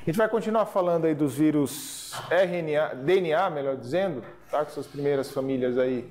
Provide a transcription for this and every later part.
A gente vai continuar falando aí dos vírus RNA, DNA, melhor dizendo, tá? Com suas primeiras famílias aí,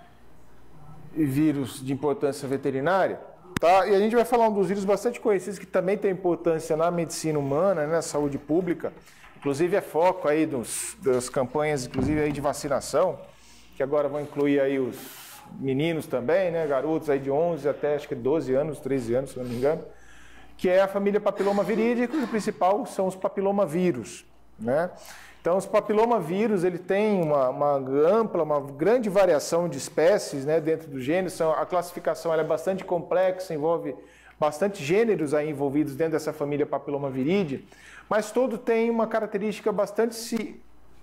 e vírus de importância veterinária, tá? E a gente vai falar um dos vírus bastante conhecidos que também tem importância na medicina humana, né, na saúde pública, inclusive é foco aí das campanhas, inclusive aí de vacinação, que agora vão incluir aí os meninos também, né, garotos aí de 11 até acho que 12 anos, 13 anos, se não me engano, que é a família papilomaviridae, e o principal são os papilomavírus, né? Então, os papilomavírus, ele tem uma ampla, uma grande variação de espécies, né, dentro do gênero. A classificação ela é bastante complexa, envolve bastante gêneros aí envolvidos dentro dessa família papilomaviridae, mas todo tem uma característica bastante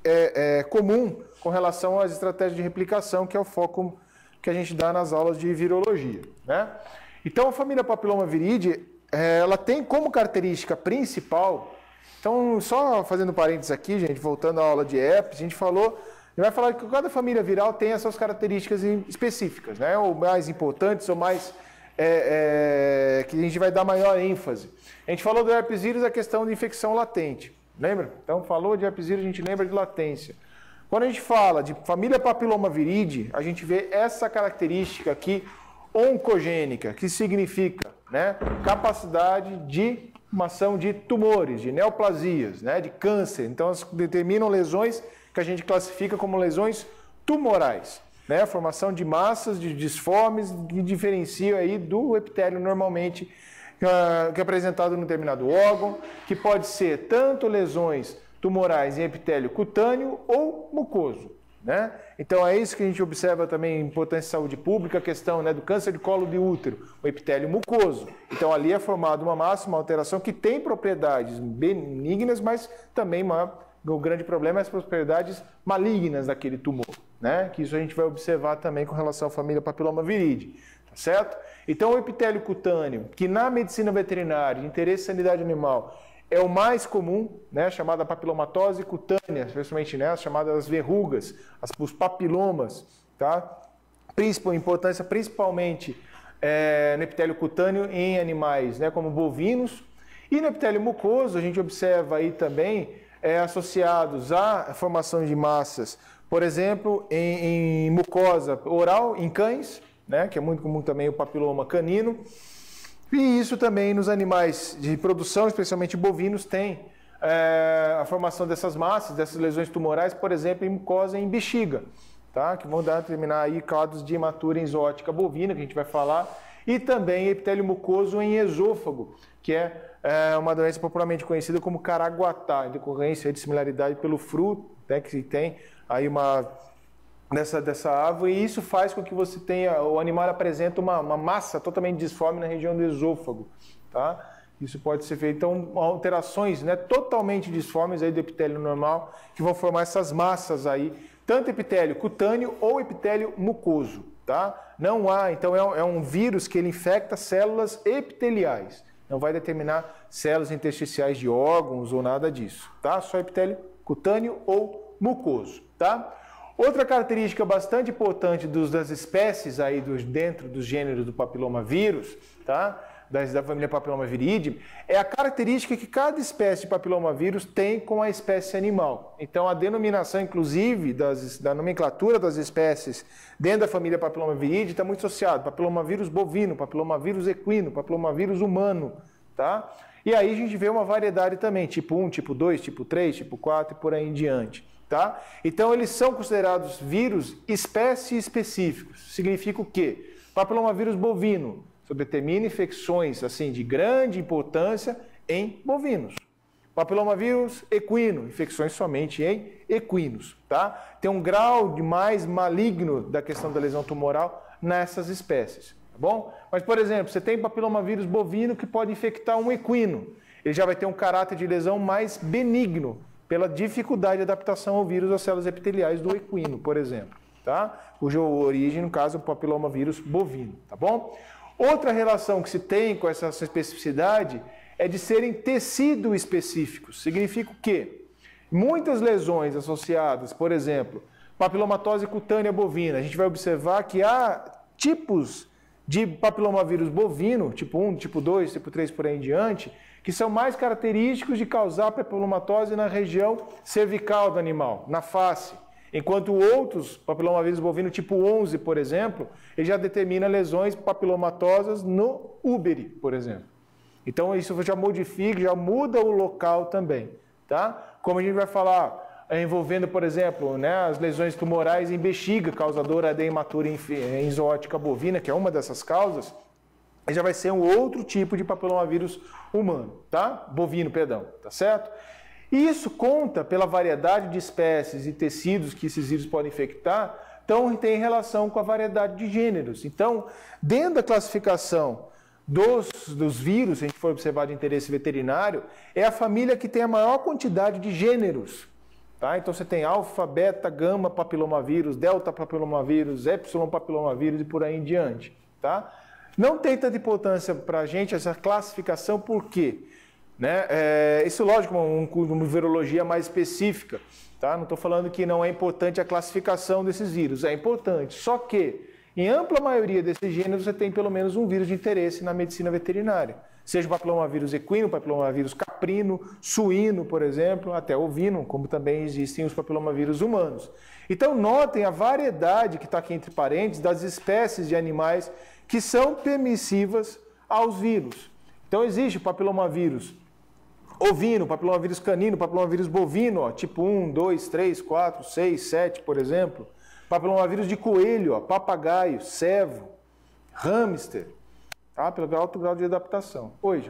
comum com relação às estratégias de replicação, que é o foco que a gente dá nas aulas de virologia, né? Então, a família papilomaviridae, ela tem como característica principal, então, só fazendo parênteses aqui, gente, voltando à aula de herpes, a gente vai falar que cada família viral tem as suas características específicas, né? Ou mais importantes, ou mais que a gente vai dar maior ênfase. A gente falou do herpes vírus, a questão de infecção latente, lembra? Então, falou de herpes vírus, a gente lembra de latência. Quando a gente fala de família papilomaviridae, a gente vê essa característica aqui oncogênica, que significa, né, capacidade de formação de tumores, de neoplasias, né, de câncer. Então, elas determinam lesões que a gente classifica como lesões tumorais, né, a formação de massas, de disformes, que diferenciam aí do epitélio normalmente, que é apresentado num determinado órgão, que pode ser tanto lesões tumorais em epitélio cutâneo ou mucoso, né? Então é isso que a gente observa também em importância de saúde pública, a questão, né, do câncer de colo de útero, o epitélio mucoso. Então ali é formada uma massa, uma alteração que tem propriedades benignas, mas também o grande problema é as propriedades malignas daquele tumor, né? Que isso a gente vai observar também com relação à família papilomaviridae, tá certo? Então o epitélio cutâneo, que na medicina veterinária, de interesse em sanidade animal, é o mais comum, né, chamada papilomatose cutânea, especialmente, né, as chamadas verrugas, os papilomas, tá? Importância principalmente no epitélio cutâneo em animais, né, como bovinos, e no epitélio mucoso a gente observa aí também associados à formação de massas, por exemplo, em mucosa oral em cães, né, que é muito comum também o papiloma canino. E isso também nos animais de produção, especialmente bovinos, tem a formação dessas massas, dessas lesões tumorais, por exemplo, em mucosa e em bexiga, tá? Que vão determinar aí quadros de hematura enzótica bovina, que a gente vai falar, e também epitélio mucoso em esôfago, que é uma doença popularmente conhecida como caraguatá, em decorrência de similaridade pelo fruto, né, que tem aí dessa árvore, e isso faz com que você tenha, o animal apresenta uma massa totalmente disforme na região do esôfago, tá? Isso pode ser feito, então, alterações, né, totalmente disformes aí do epitélio normal, que vão formar essas massas aí, tanto epitélio cutâneo ou epitélio mucoso, tá? Não há, então é um vírus que ele infecta células epiteliais, não vai determinar células intersticiais de órgãos ou nada disso, tá? Só epitélio cutâneo ou mucoso, tá? Outra característica bastante importante das espécies aí dentro dos gêneros do papilomavírus, tá? Da família papilomaviridae, é a característica que cada espécie de papilomavírus tem com a espécie animal. Então, a denominação, inclusive, da nomenclatura das espécies dentro da família papilomaviridae está muito associado. Papilomavírus bovino, papilomavírus equino, papilomavírus humano, tá? E aí a gente vê uma variedade também, tipo 1, tipo 2, tipo 3, tipo 4 e por aí em diante. Tá? Então, eles são considerados vírus espécie específicos. Significa o quê? Papilomavírus bovino determina infecções assim, de grande importância em bovinos. Papilomavírus equino, infecções somente em equinos. Tá? Tem um grau de mais maligno da questão da lesão tumoral nessas espécies. Tá bom? Mas, por exemplo, você tem papilomavírus bovino que pode infectar um equino. Ele já vai ter um caráter de lesão mais benigno, pela dificuldade de adaptação ao vírus às células epiteliais do equino, por exemplo, tá? Cuja origem, no caso, é o papilomavírus bovino, tá bom? Outra relação que se tem com essa especificidade é de serem tecido específicos. Significa o quê? Muitas lesões associadas, por exemplo, papilomatose cutânea bovina, a gente vai observar que há tipos de papilomavírus bovino, tipo 1, tipo 2, tipo 3, por aí em diante, que são mais característicos de causar papilomatose na região cervical do animal, na face. Enquanto outros papilomavírus bovino tipo 11, por exemplo, ele já determina lesões papilomatosas no úbere, por exemplo. Então isso já modifica, já muda o local também, tá? Como a gente vai falar, envolvendo, por exemplo, né, as lesões tumorais em bexiga, causadora de hematura enzootica bovina, que é uma dessas causas, já vai ser um outro tipo de papilomavírus humano, tá? Bovino, perdão, tá certo? Isso conta pela variedade de espécies e tecidos que esses vírus podem infectar, então tem relação com a variedade de gêneros. Então, dentro da classificação dos vírus, se a gente for observar de interesse veterinário, é a família que tem a maior quantidade de gêneros. Tá? Então você tem alfa, beta, gama papilomavírus, delta papilomavírus, epsilon papilomavírus e por aí em diante. Tá? Não tem tanta importância para a gente essa classificação, por quê? Né? Isso, lógico, uma virologia mais específica. Tá? Não estou falando que não é importante a classificação desses vírus, é importante. Só que, em ampla maioria desses gêneros, você tem pelo menos um vírus de interesse na medicina veterinária. Seja o papilomavírus equino, papilomavírus caprino, suíno, por exemplo, até ovino, como também existem os papilomavírus humanos. Então, notem a variedade que está aqui entre parênteses das espécies de animais que são permissivas aos vírus. Então, existe o papilomavírus ovino, papilomavírus canino, papilomavírus bovino, ó, tipo 1, 2, 3, 4, 6, 7, por exemplo. Papilomavírus de coelho, ó, papagaio, cervo, hamster, tá? Pelo alto grau de adaptação. Hoje.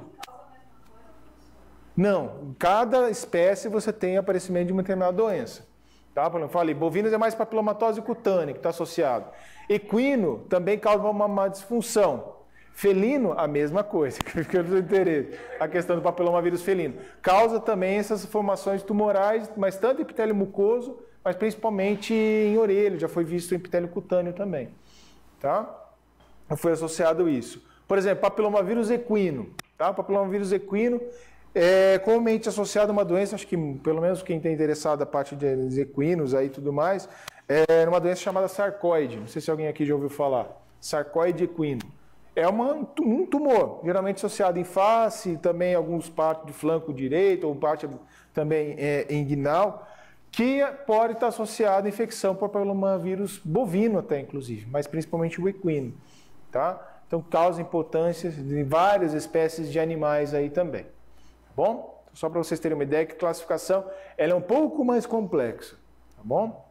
Não, cada espécie você tem aparecimento de uma determinada doença. Tá? Por exemplo, falei, bovinos é mais papilomatose cutânea que está associado. Equino também causa uma disfunção. Felino, a mesma coisa, que eu interesse. A questão do papilomavírus felino. Causa também essas formações tumorais, mas tanto em epitélio mucoso, mas principalmente em orelha, já foi visto em epitélio cutâneo também. Tá? Foi associado isso. Por exemplo, papilomavírus equino. Tá? O papilomavírus equino é comumente associado a uma doença, acho que pelo menos quem tem interessado a parte dos equinos aí e tudo mais, é uma doença chamada sarcoide. Não sei se alguém aqui já ouviu falar. Sarcoide equino. É um tumor, geralmente associado em face, também alguns partes de flanco direito, ou parte também inguinal, que pode estar associado à infecção por papilomavírus bovino até, inclusive, mas principalmente o equino. Tá? Então, causa importância de várias espécies de animais aí também. Tá bom? Só para vocês terem uma ideia que a classificação ela é um pouco mais complexa. Tá bom?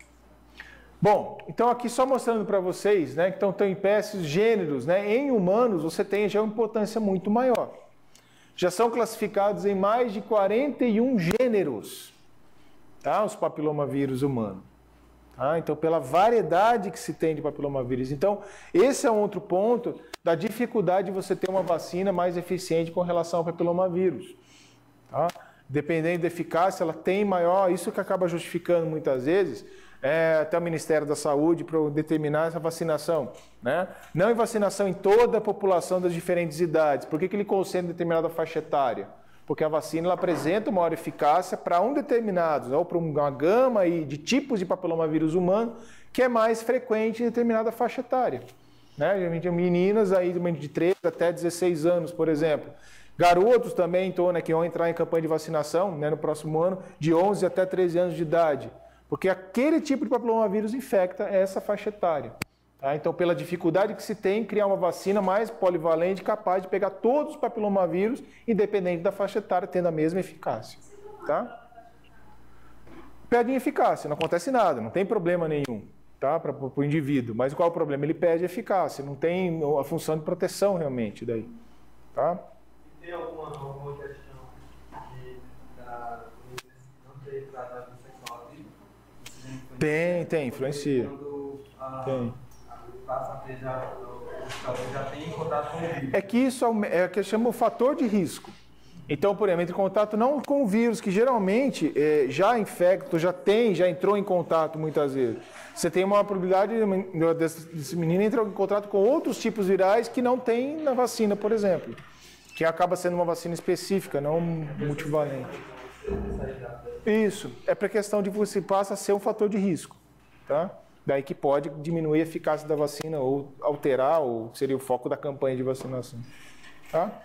Bom, então aqui só mostrando para vocês, né, que estão em espécies, gêneros, né, em humanos você tem já uma importância muito maior. Já são classificados em mais de 41 gêneros, tá, os papilomavírus humanos. Tá? Então, pela variedade que se tem de papilomavírus. Então, esse é um outro ponto da dificuldade de você ter uma vacina mais eficiente com relação ao papilomavírus. Tá? Dependendo da eficácia, ela tem maior, isso que acaba justificando muitas vezes, até o Ministério da Saúde para determinar essa vacinação. Né? Não em vacinação em toda a população das diferentes idades. Por que ele concentra em determinada faixa etária? Porque a vacina ela apresenta uma maior eficácia para um determinado, ou para uma gama de tipos de papilomavírus humano, que é mais frequente em determinada faixa etária. Né? Meninas aí de 13 até 16 anos, por exemplo. Garotos também que vão entrar em campanha de vacinação, né, no próximo ano, de 11 até 13 anos de idade. Porque aquele tipo de papilomavírus infecta essa faixa etária. Tá? Então, pela dificuldade que se tem em criar uma vacina mais polivalente, capaz de pegar todos os papilomavírus, independente da faixa etária, tendo a mesma eficácia. Tá? Perde em eficácia, não acontece nada, não tem problema nenhum, tá? Para o indivíduo. Mas qual é o problema? Ele perde eficácia, não tem a função de proteção realmente daí. Tá? E tem alguma questão de não ter tratado sexual ali? Tem, influencia. Tem. Já tem contato com o vírus. É que isso é o que chama o fator de risco. Então, por exemplo, entre em contato não com o vírus, que geralmente já infecta, já entrou em contato muitas vezes. Você tem uma probabilidade desse menino entrar em contato com outros tipos virais que não tem na vacina, por exemplo. Que acaba sendo uma vacina específica, não multivalente. Isso, é para questão de você passa a ser um fator de risco, tá? Daí que pode diminuir a eficácia da vacina ou alterar, ou seria o foco da campanha de vacinação, tá?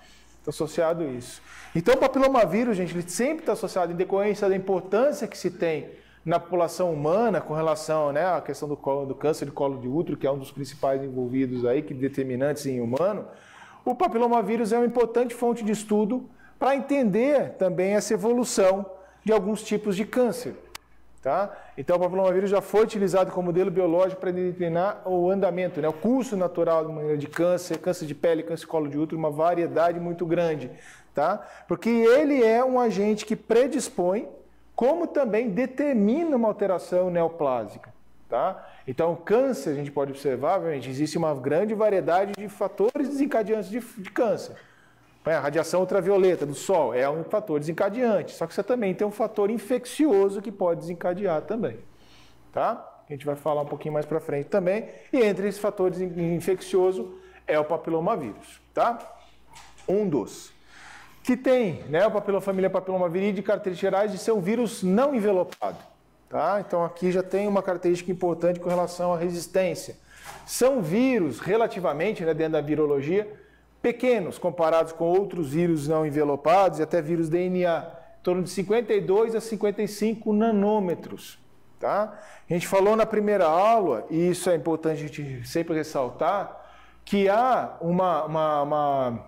Está associado a isso. Então, o papilomavírus, gente, ele sempre está associado em decorrência da importância que se tem na população humana com relação, né, à questão do câncer de colo de útero, que é um dos principais envolvidos aí, que determinantes em humano. O papilomavírus é uma importante fonte de estudo para entender também essa evolução de alguns tipos de câncer. Tá? Então, o papilomavírus já foi utilizado como modelo biológico para determinar o andamento, né, o curso natural de câncer, câncer de pele, câncer de colo de útero, uma variedade muito grande. Tá? Porque ele é um agente que predispõe, como também determina uma alteração neoplásica. Tá? Então, o câncer, a gente pode observar, obviamente, existe uma grande variedade de fatores desencadeantes de câncer. A radiação ultravioleta do sol é um fator desencadeante, só que você também tem um fator infeccioso que pode desencadear também. Tá? A gente vai falar um pouquinho mais para frente também. E entre esses fatores infecciosos é o papilomavírus. Tá? Um dos. Que tem, né, a família papilomaviridae, características gerais de ser um vírus não envelopado. Tá? Então aqui já tem uma característica importante com relação à resistência. São vírus relativamente, né, dentro da virologia, pequenos comparados com outros vírus não envelopados e até vírus DNA, em torno de 52 a 55 nanômetros. Tá? A gente falou na primeira aula, e isso é importante a gente sempre ressaltar, que há uma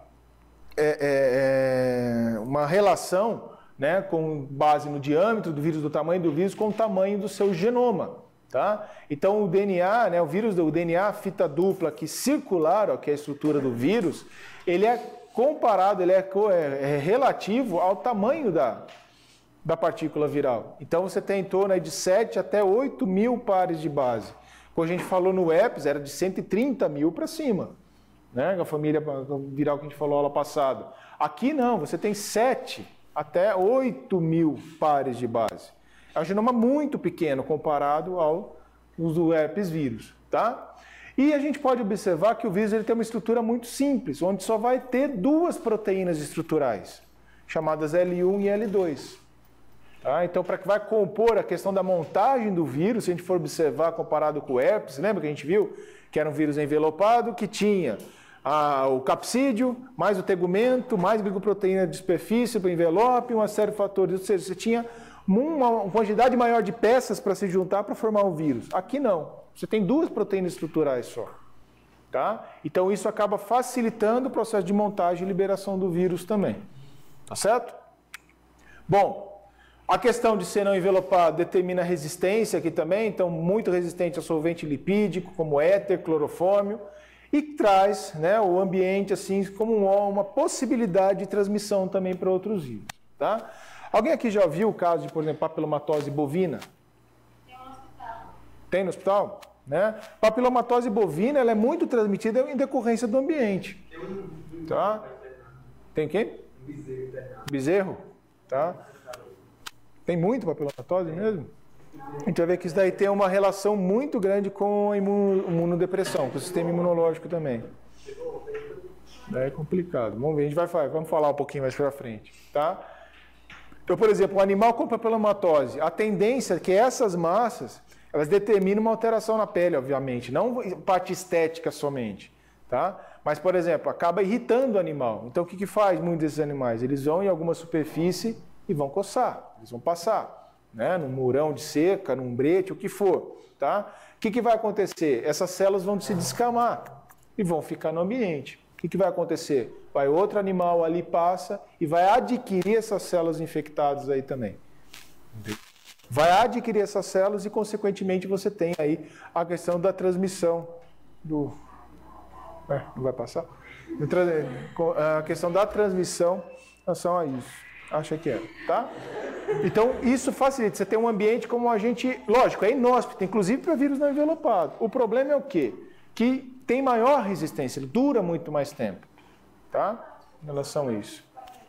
relação, né, com base no diâmetro do vírus, do tamanho do vírus, com o tamanho do seu genoma. Tá? Então o DNA, né, o vírus do DNA, fita dupla que circular, ó, que é a estrutura do vírus, ele é comparado, ele é relativo ao tamanho da partícula viral. Então você tem em torno aí de 7 até 8 mil pares de base. Quando a gente falou no herpes, era de 130 mil para cima. Né? A família viral que a gente falou aula passada. Aqui não, você tem 7 até 8 mil pares de base. É um genoma muito pequeno comparado ao do herpes vírus. Tá? E a gente pode observar que o vírus ele tem uma estrutura muito simples, onde só vai ter duas proteínas estruturais, chamadas L1 e L2. Tá? Então, para que vai compor a questão da montagem do vírus, se a gente for observar comparado com o herpes, lembra que a gente viu que era um vírus envelopado, que tinha o capsídeo, mais o tegumento, mais glicoproteína de superfície para o envelope, uma série de fatores. Ou seja, você tinha uma quantidade maior de peças para se juntar para formar um vírus. Aqui não. Você tem duas proteínas estruturais só. Tá? Então isso acaba facilitando o processo de montagem e liberação do vírus também. Tá certo? Bom, a questão de ser não envelopado determina a resistência aqui também, então muito resistente a solvente lipídico, como éter, clorofórmio, e traz, né, o ambiente assim como uma possibilidade de transmissão também para outros vírus. Tá? Alguém aqui já viu o caso de, por exemplo, papilomatose bovina? Tem no hospital. Tem no hospital? Né? Papilomatose bovina ela é muito transmitida em decorrência do ambiente. Tá? Tem quem? Bezerro. Tá? Tem muito papilomatose mesmo? A gente vai ver que isso daí tem uma relação muito grande com a imunodepressão, com o sistema imunológico também. É complicado. Vamos ver, vamos falar um pouquinho mais para frente. Tá? Então, por exemplo, um animal com papilomatose, a tendência é que essas massas, elas determinam uma alteração na pele, obviamente, não parte estética somente. Tá? Mas, por exemplo, acaba irritando o animal. Então, o que faz muitos desses animais? Eles vão em alguma superfície e vão coçar, eles vão passar. Né, num murão de cerca, num brete, o que for. Tá? O que vai acontecer? Essas células vão se descamar e vão ficar no ambiente. O que vai acontecer? Vai outro animal ali, passa e vai adquirir essas células infectadas aí também. Vai adquirir essas células e, consequentemente, você tem aí a questão da transmissão do... não vai passar? A questão da transmissão em relação a isso. Acha que é, tá? Então, isso facilita. Você tem um ambiente como um agente, lógico, é inóspito, inclusive para vírus não envelopado. O problema é o quê? Que tem maior resistência, ele dura muito mais tempo, tá? Em relação a isso.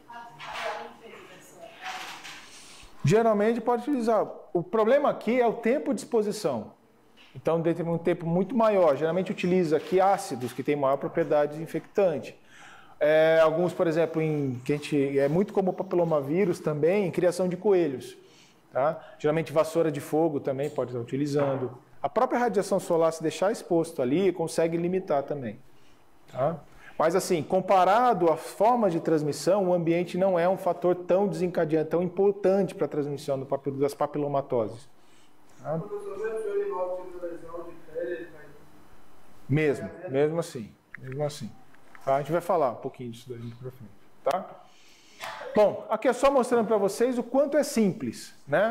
Geralmente pode utilizar. O problema aqui é o tempo de exposição. Então, dentro de um tempo muito maior, geralmente utiliza aqui ácidos que têm maior propriedade infectante. Alguns, por exemplo, é muito comum o papilomavírus também em criação de coelhos. Tá? Geralmente vassoura de fogo também pode estar utilizando. A própria radiação solar, se deixar exposto ali, consegue limitar também. Tá? Mas assim, comparado às formas de transmissão, o ambiente não é um fator tão desencadeante, tão importante para a transmissão das papilomatoses. Tá? Mesmo assim. Tá? A gente vai falar um pouquinho disso daí para frente, tá? Bom, aqui é só mostrando para vocês o quanto é simples, né?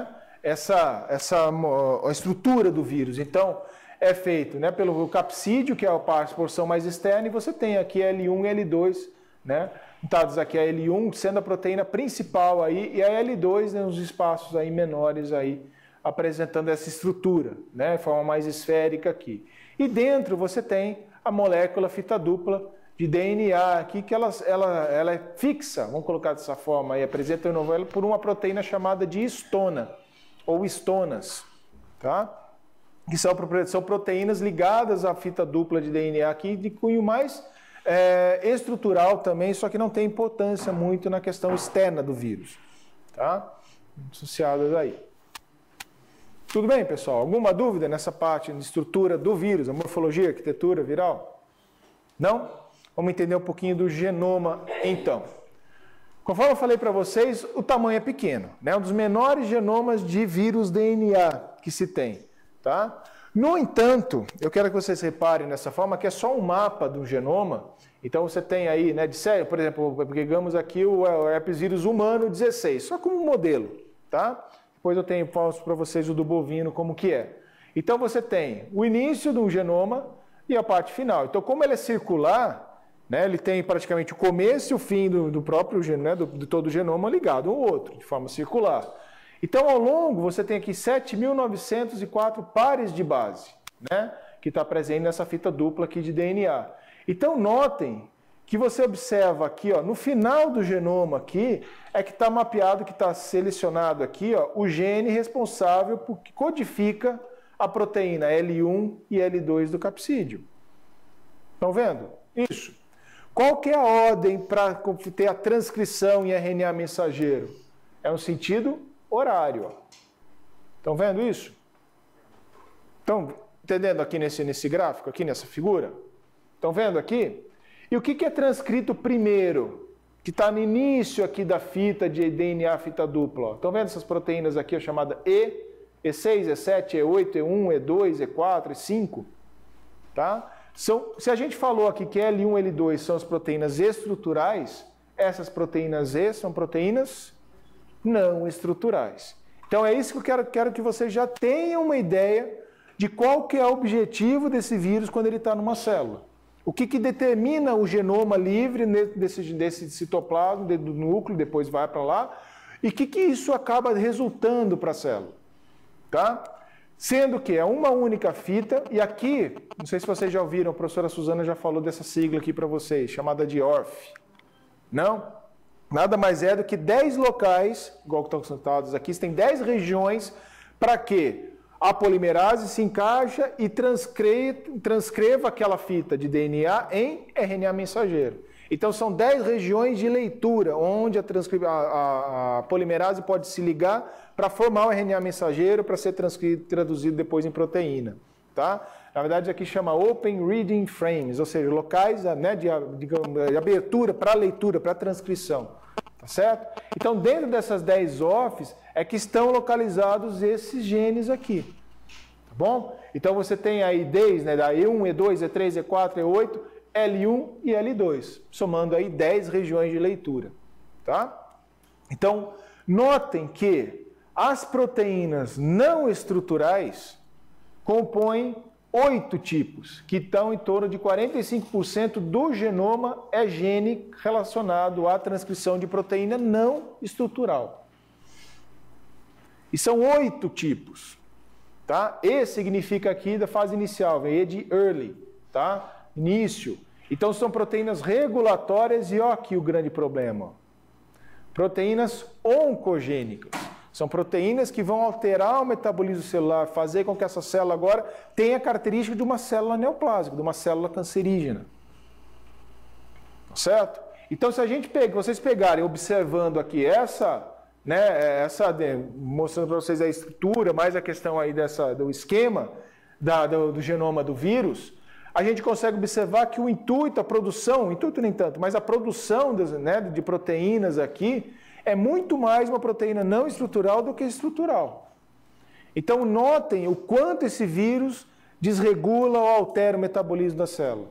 A estrutura do vírus. Então, é feito, né, pelo capsídeo, que é a porção mais externa, e você tem aqui L1 e L2, né? Dados aqui a L1 sendo a proteína principal aí, e a L2 né, nos espaços aí menores aí, apresentando essa estrutura, né, de forma mais esférica aqui. E dentro você tem a molécula fita dupla de DNA aqui, que ela é fixa, vamos colocar dessa forma aí, apresenta de novo ela por uma proteína chamada de histona, ou histonas, tá? Que são proteínas ligadas à fita dupla de DNA aqui, de cunho mais estrutural também, só que não tem importância muito na questão externa do vírus, tá? Associadas aí. Tudo bem, pessoal? Alguma dúvida nessa parte de estrutura do vírus, a morfologia, arquitetura viral? Não? Vamos entender um pouquinho do genoma, então. Conforme eu falei para vocês, o tamanho é pequeno, né? Um dos menores genomas de vírus DNA que se tem. Tá? No entanto, eu quero que vocês reparem nessa forma que é só um mapa do genoma. Então você tem aí, né, de série, por exemplo, pegamos aqui o herpes vírus humano 16, só como um modelo, tá? Depois eu mostro para vocês o do bovino como que é. Então você tem o início do genoma e a parte final. Então como ele é circular, né, ele tem praticamente o começo e o fim do próprio genoma, né, de todo o genoma ligado um ao outro, de forma circular. Então, ao longo, você tem aqui 7.904 pares de base, né? Que está presente nessa fita dupla aqui de DNA. Então, notem que você observa aqui, ó, no final do genoma aqui, é que está mapeado, que está selecionado aqui, ó, o gene responsável por que codifica a proteína L1 e L2 do capsídeo. Estão vendo? Isso. Qual que é a ordem para ter a transcrição em RNA mensageiro? É um sentido horário. Estão vendo isso? Estão entendendo aqui nesse gráfico, aqui nessa figura? Estão vendo aqui? E o que é transcrito primeiro? Que está no início aqui da fita de DNA, fita dupla. Estão vendo essas proteínas aqui, chamada E, E6, E7, E8, E1, E2, E4, E5? Tá? Se a gente falou aqui que L1 e L2 são as proteínas estruturais, essas proteínas E são proteínas não estruturais. Então é isso que eu quero que vocês já tenham uma ideia de qual que é o objetivo desse vírus quando ele está numa célula. O que determina o genoma livre desse citoplasma, do núcleo, depois vai para lá, e o que isso acaba resultando para a célula. Tá? Sendo que é uma única fita, e aqui, não sei se vocês já ouviram, a professora Suzana já falou dessa sigla aqui para vocês, chamada de ORF. Não? Nada mais é do que 10 locais, igual que estão sentados aqui, tem 10 regiões para que a polimerase se encaixa e transcreva aquela fita de DNA em RNA mensageiro. Então são 10 regiões de leitura, onde a polimerase pode se ligar para formar o RNA mensageiro para ser traduzido depois em proteína. Tá? Na verdade aqui chama Open Reading Frames, ou seja, locais, né, de abertura para leitura, para transcrição. Tá certo? Então dentro dessas 10 OFs é que estão localizados esses genes aqui. Tá bom? Então você tem aí desde, né, da E1, E2, E3, E4, E8, L1 e L2, somando aí 10 regiões de leitura. Tá? Então notem que as proteínas não estruturais compõem 8 tipos, que estão em torno de 45% do genoma é gene relacionado à transcrição de proteína não estrutural. E são 8 tipos. Tá? E significa aqui da fase inicial, vem E de early, tá? Início. Então são proteínas regulatórias e ó aqui o grande problema. Proteínas oncogênicas. São proteínas que vão alterar o metabolismo celular, fazer com que essa célula agora tenha a característica de uma célula neoplásica, de uma célula cancerígena. Certo? Então, se a gente vocês pegarem, observando aqui mostrando para vocês a estrutura, mais a questão aí do esquema do genoma do vírus, a gente consegue observar que o intuito, a produção, o intuito nem tanto, mas a produção de proteínas aqui é muito mais uma proteína não estrutural do que estrutural. Então, notem o quanto esse vírus desregula ou altera o metabolismo da célula.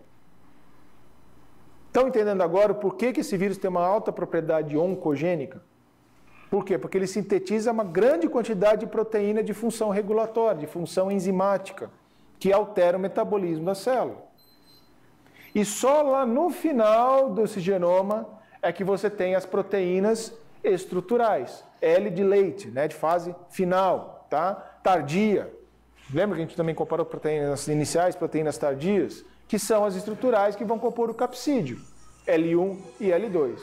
Estão entendendo agora por que esse vírus tem uma alta propriedade oncogênica? Por quê? Porque ele sintetiza uma grande quantidade de proteína de função regulatória, de função enzimática, que altera o metabolismo da célula. E só lá no final desse genoma é que você tem as proteínas estruturais, L de leite, né, de fase final, tá? Tardia. Lembra que a gente também comparou proteínas iniciais, proteínas tardias? Que são as estruturais que vão compor o capsídeo, L1 e L2.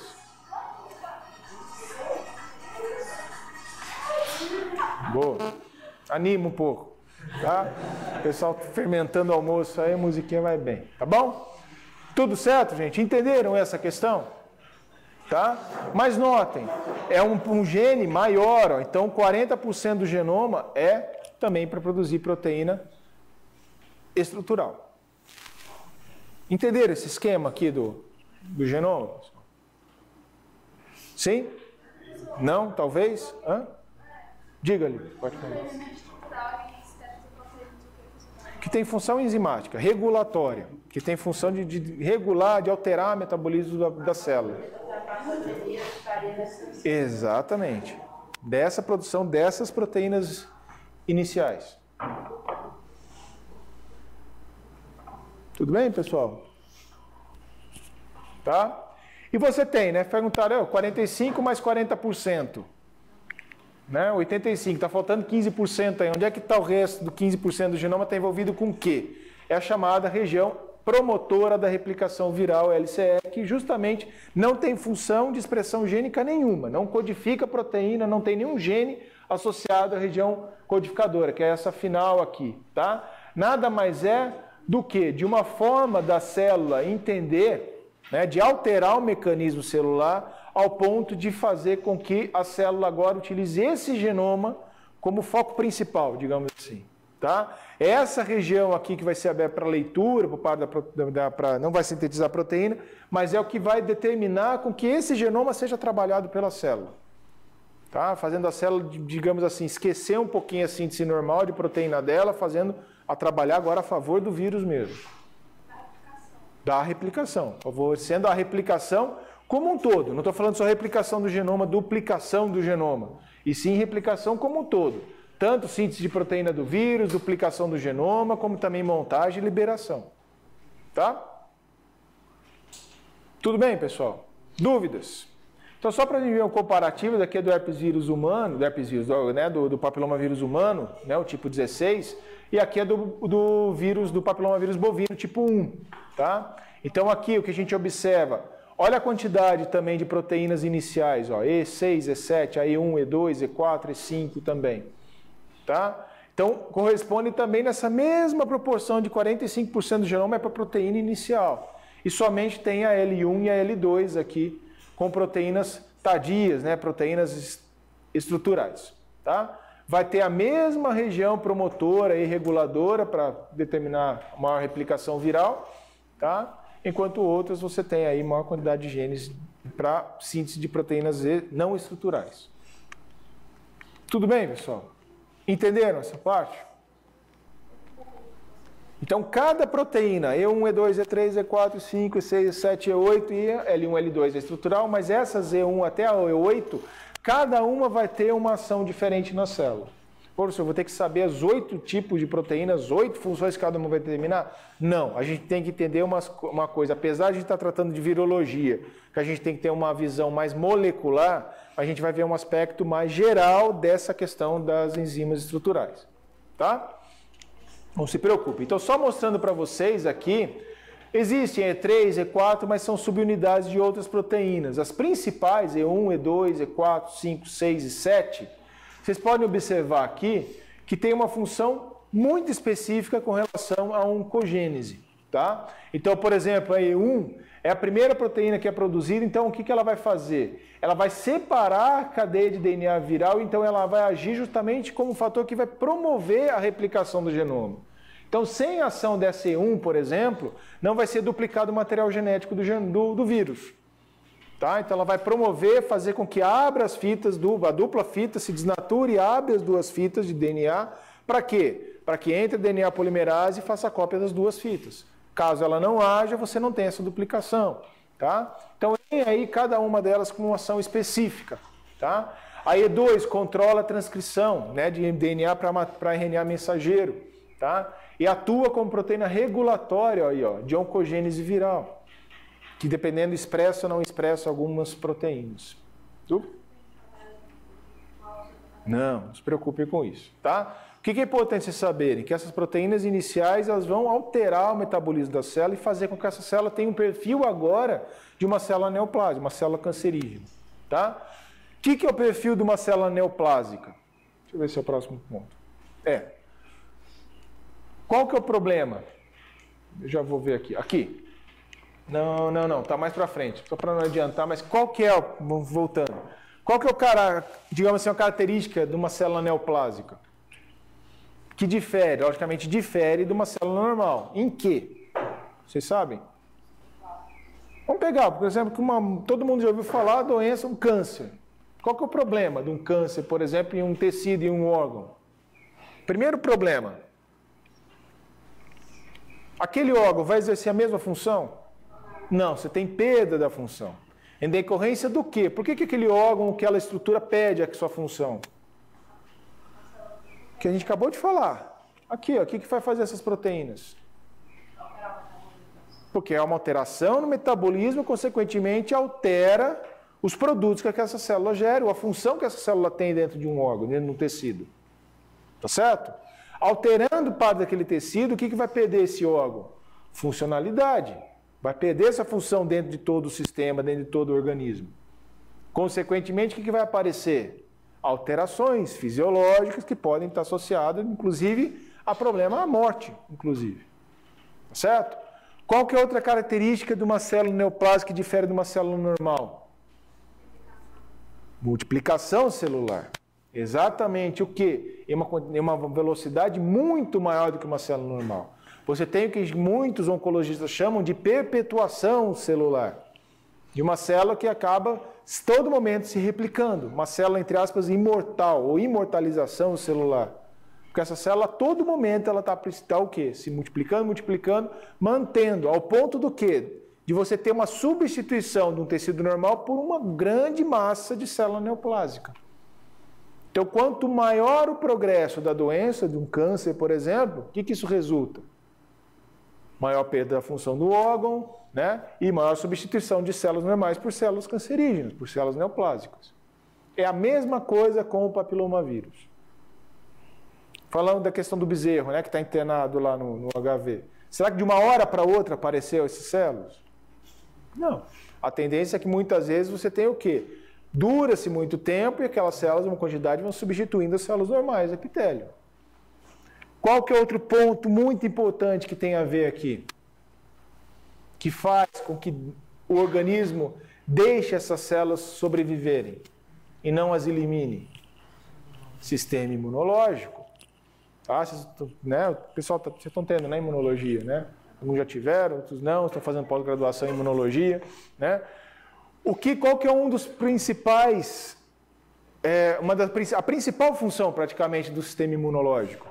Boa. Anima um pouco, tá? O pessoal fermentando o almoço aí, a musiquinha vai bem, tá bom? Tudo certo, gente? Entenderam essa questão? Tá? Mas notem, é um gene maior, ó, então 40% do genoma é também para produzir proteína estrutural. Entenderam esse esquema aqui do genoma? Sim? Não? Talvez? Hã? Diga-lhe, pode falar. Que tem função enzimática, regulatória, que tem função de regular, de alterar o metabolismo da célula. Exatamente. Dessa produção dessas proteínas iniciais. Tudo bem, pessoal? Tá? E você tem, né? Perguntaram, 45 mais 40%. Né? 85, está faltando 15% aí. Onde é que está o resto do 15% do genoma? Está envolvido com o quê? É a chamada região promotora da replicação viral, LCE, que justamente não tem função de expressão gênica nenhuma, não codifica proteína, não tem nenhum gene associado à região codificadora, que é essa final aqui, tá? Nada mais é do que de uma forma da célula entender, né, de alterar o mecanismo celular ao ponto de fazer com que a célula agora utilize esse genoma como foco principal, digamos assim. Tá? Essa região aqui que vai ser aberta para leitura, não vai sintetizar proteína, mas é o que vai determinar com que esse genoma seja trabalhado pela célula. Tá? Fazendo a célula, digamos assim, esquecer um pouquinho a síntese normal de proteína dela, fazendo a trabalhar agora a favor do vírus mesmo. Da replicação, favorecendo a replicação como um todo. Não estou falando só replicação do genoma, duplicação do genoma, e sim replicação como um todo. Tanto síntese de proteína do vírus, duplicação do genoma, como também montagem e liberação. Tá? Tudo bem, pessoal? Dúvidas? Então, só para a gente ver um comparativo, daqui é do herpes vírus humano, do papilomavírus humano, né, o tipo 16, e aqui é do vírus do papilomavírus bovino, tipo 1. Tá? Então, aqui o que a gente observa, olha a quantidade também de proteínas iniciais, ó, E6, E7, E1, E2, E4, E5 também. Tá? Então, corresponde também nessa mesma proporção de 45% do genoma é para proteína inicial. E somente tem a L1 e a L2 aqui, com proteínas tardias, né? Proteínas estruturais. Tá? Vai ter a mesma região promotora e reguladora para determinar a maior replicação viral, tá? Enquanto outras você tem aí maior quantidade de genes para síntese de proteínas não estruturais. Tudo bem, pessoal? Entenderam essa parte? Então, cada proteína, E1, E2, E3, E4, E5, E6, E7, E8 e L1, L2 é estrutural, mas essas E1 até a E8, cada uma vai ter uma ação diferente na célula. Professor, eu vou ter que saber as 8 tipos de proteínas, 8 funções que cada uma vai determinar? Não, a gente tem que entender uma coisa, apesar de a gente estar tratando de virologia, que a gente tem que ter uma visão mais molecular, a gente vai ver um aspecto mais geral dessa questão das enzimas estruturais. Tá? Não se preocupe. Então, só mostrando para vocês aqui, existem E3, E4, mas são subunidades de outras proteínas. As principais, E1, E2, E4, 5, 6 e 7, vocês podem observar aqui que tem uma função muito específica com relação à oncogênese. Tá? Então, por exemplo, a E1 é a primeira proteína que é produzida, então o que ela vai fazer? Ela vai separar a cadeia de DNA viral, então ela vai agir justamente como um fator que vai promover a replicação do genoma. Então, sem ação dessa E1, por exemplo, não vai ser duplicado o material genético do vírus. Tá? Então, ela vai promover, fazer com que abra as fitas, a dupla fita se desnature e abre as duas fitas de DNA. Para quê? Para que entre DNA polimerase e faça a cópia das duas fitas. Caso ela não haja, você não tem essa duplicação. Tá? Então, tem aí cada uma delas com uma ação específica. Tá? A E2 controla a transcrição, né, de DNA para RNA mensageiro. Tá? E atua como proteína regulatória aí, ó, de oncogênese viral, que dependendo expressa ou não expressa algumas proteínas. Não se preocupe com isso. Tá? O que é importante vocês saberem? Que essas proteínas iniciais elas vão alterar o metabolismo da célula e fazer com que essa célula tenha um perfil agora de uma célula neoplásica, uma célula cancerígena. Tá? O que é o perfil de uma célula neoplásica? Deixa eu ver se é o próximo ponto. Qual que é o problema? Eu já vou ver aqui. Aqui. Não. Está mais para frente. Só para não adiantar, mas qual que é, voltando, qual que é digamos assim, a característica de uma célula neoplásica? Que difere, logicamente difere de uma célula normal. Em que? Vocês sabem? Vamos pegar, por exemplo, que todo mundo já ouviu falar da doença, um câncer. Qual que é o problema de um câncer, por exemplo, em um tecido, em um órgão? Primeiro problema. Aquele órgão vai exercer a mesma função? Não, você tem perda da função. Em decorrência do quê? Por que aquele órgão, aquela estrutura perde a sua função? Que a gente acabou de falar. Aqui, ó, o que vai fazer essas proteínas? Porque é uma alteração no metabolismo, consequentemente altera os produtos que essa célula gera, ou a função que essa célula tem dentro de um órgão, dentro de um tecido. Tá certo? Alterando parte daquele tecido, o que vai perder esse órgão? Funcionalidade. Vai perder essa função dentro de todo o sistema, dentro de todo o organismo. Consequentemente, o que vai aparecer? Alterações fisiológicas que podem estar associadas, inclusive, a problema à morte, inclusive. Tá certo? Qual que é outra característica de uma célula neoplásica que difere de uma célula normal? Multiplicação celular. Exatamente o quê? Em uma velocidade muito maior do que uma célula normal. Você tem o que muitos oncologistas chamam de perpetuação celular. De uma célula que acaba todo momento se replicando. Uma célula, entre aspas, imortal ou imortalização celular. Porque essa célula, a todo momento, ela está o quê? Se multiplicando, mantendo. Ao ponto do quê? De você ter uma substituição de um tecido normal por uma grande massa de célula neoplásica. Então, quanto maior o progresso da doença, de um câncer, por exemplo, o que isso resulta? Maior perda da função do órgão, né? E maior substituição de células normais por células cancerígenas, por células neoplásicas. É a mesma coisa com o papilomavírus. Falando da questão do bezerro, né, que está internado lá no HV. Será que de uma hora para outra apareceu essas células? Não. A tendência é que muitas vezes você tem o quê? Dura-se muito tempo e aquelas células, uma quantidade, vão substituindo as células normais do epitélio. Qual que é outro ponto muito importante que tem a ver aqui? Que faz com que o organismo deixe essas células sobreviverem e não as elimine? Sistema imunológico. Tá? Né? O pessoal, vocês estão tendo, né, imunologia, né? Alguns já tiveram, outros não, estão fazendo pós-graduação em imunologia, né? Qual que é um dos principais, a principal função praticamente do sistema imunológico?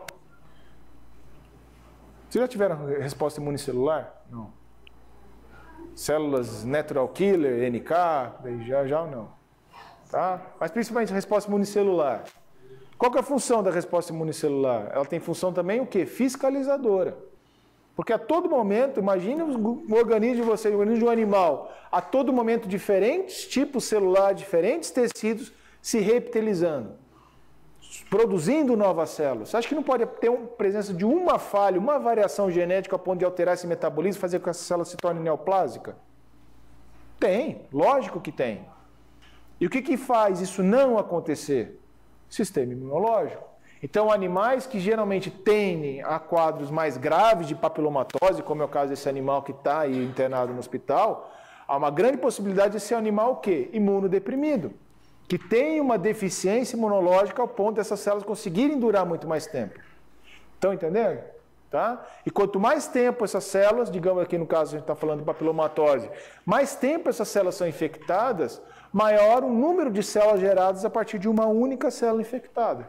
Vocês já tiveram resposta imunicelular? Não. Células natural killer, NK, já ou não? Tá? Mas principalmente a resposta imunicelular. Qual que é a função da resposta imunicelular? Ela tem função também o quê? Fiscalizadora. Porque a todo momento, imagine o organismo de vocês, o organismo de um animal, a todo momento diferentes tipos celulares, diferentes tecidos se reptilizando, produzindo novas células. Você acha que não pode ter uma presença de uma falha, uma variação genética a ponto de alterar esse metabolismo e fazer com que essa célula se torne neoplásica? Tem, lógico que tem. E o que faz isso não acontecer? Sistema imunológico. Então, animais que geralmente tendem a quadros mais graves de papilomatose, como é o caso desse animal que está aí internado no hospital, há uma grande possibilidade de ser um animal o quê? Imunodeprimido, que tem uma deficiência imunológica ao ponto dessas células conseguirem durar muito mais tempo. Estão entendendo? Tá? E quanto mais tempo essas células, digamos aqui no caso a gente está falando de papilomatose, mais tempo essas células são infectadas, maior o número de células geradas a partir de uma única célula infectada.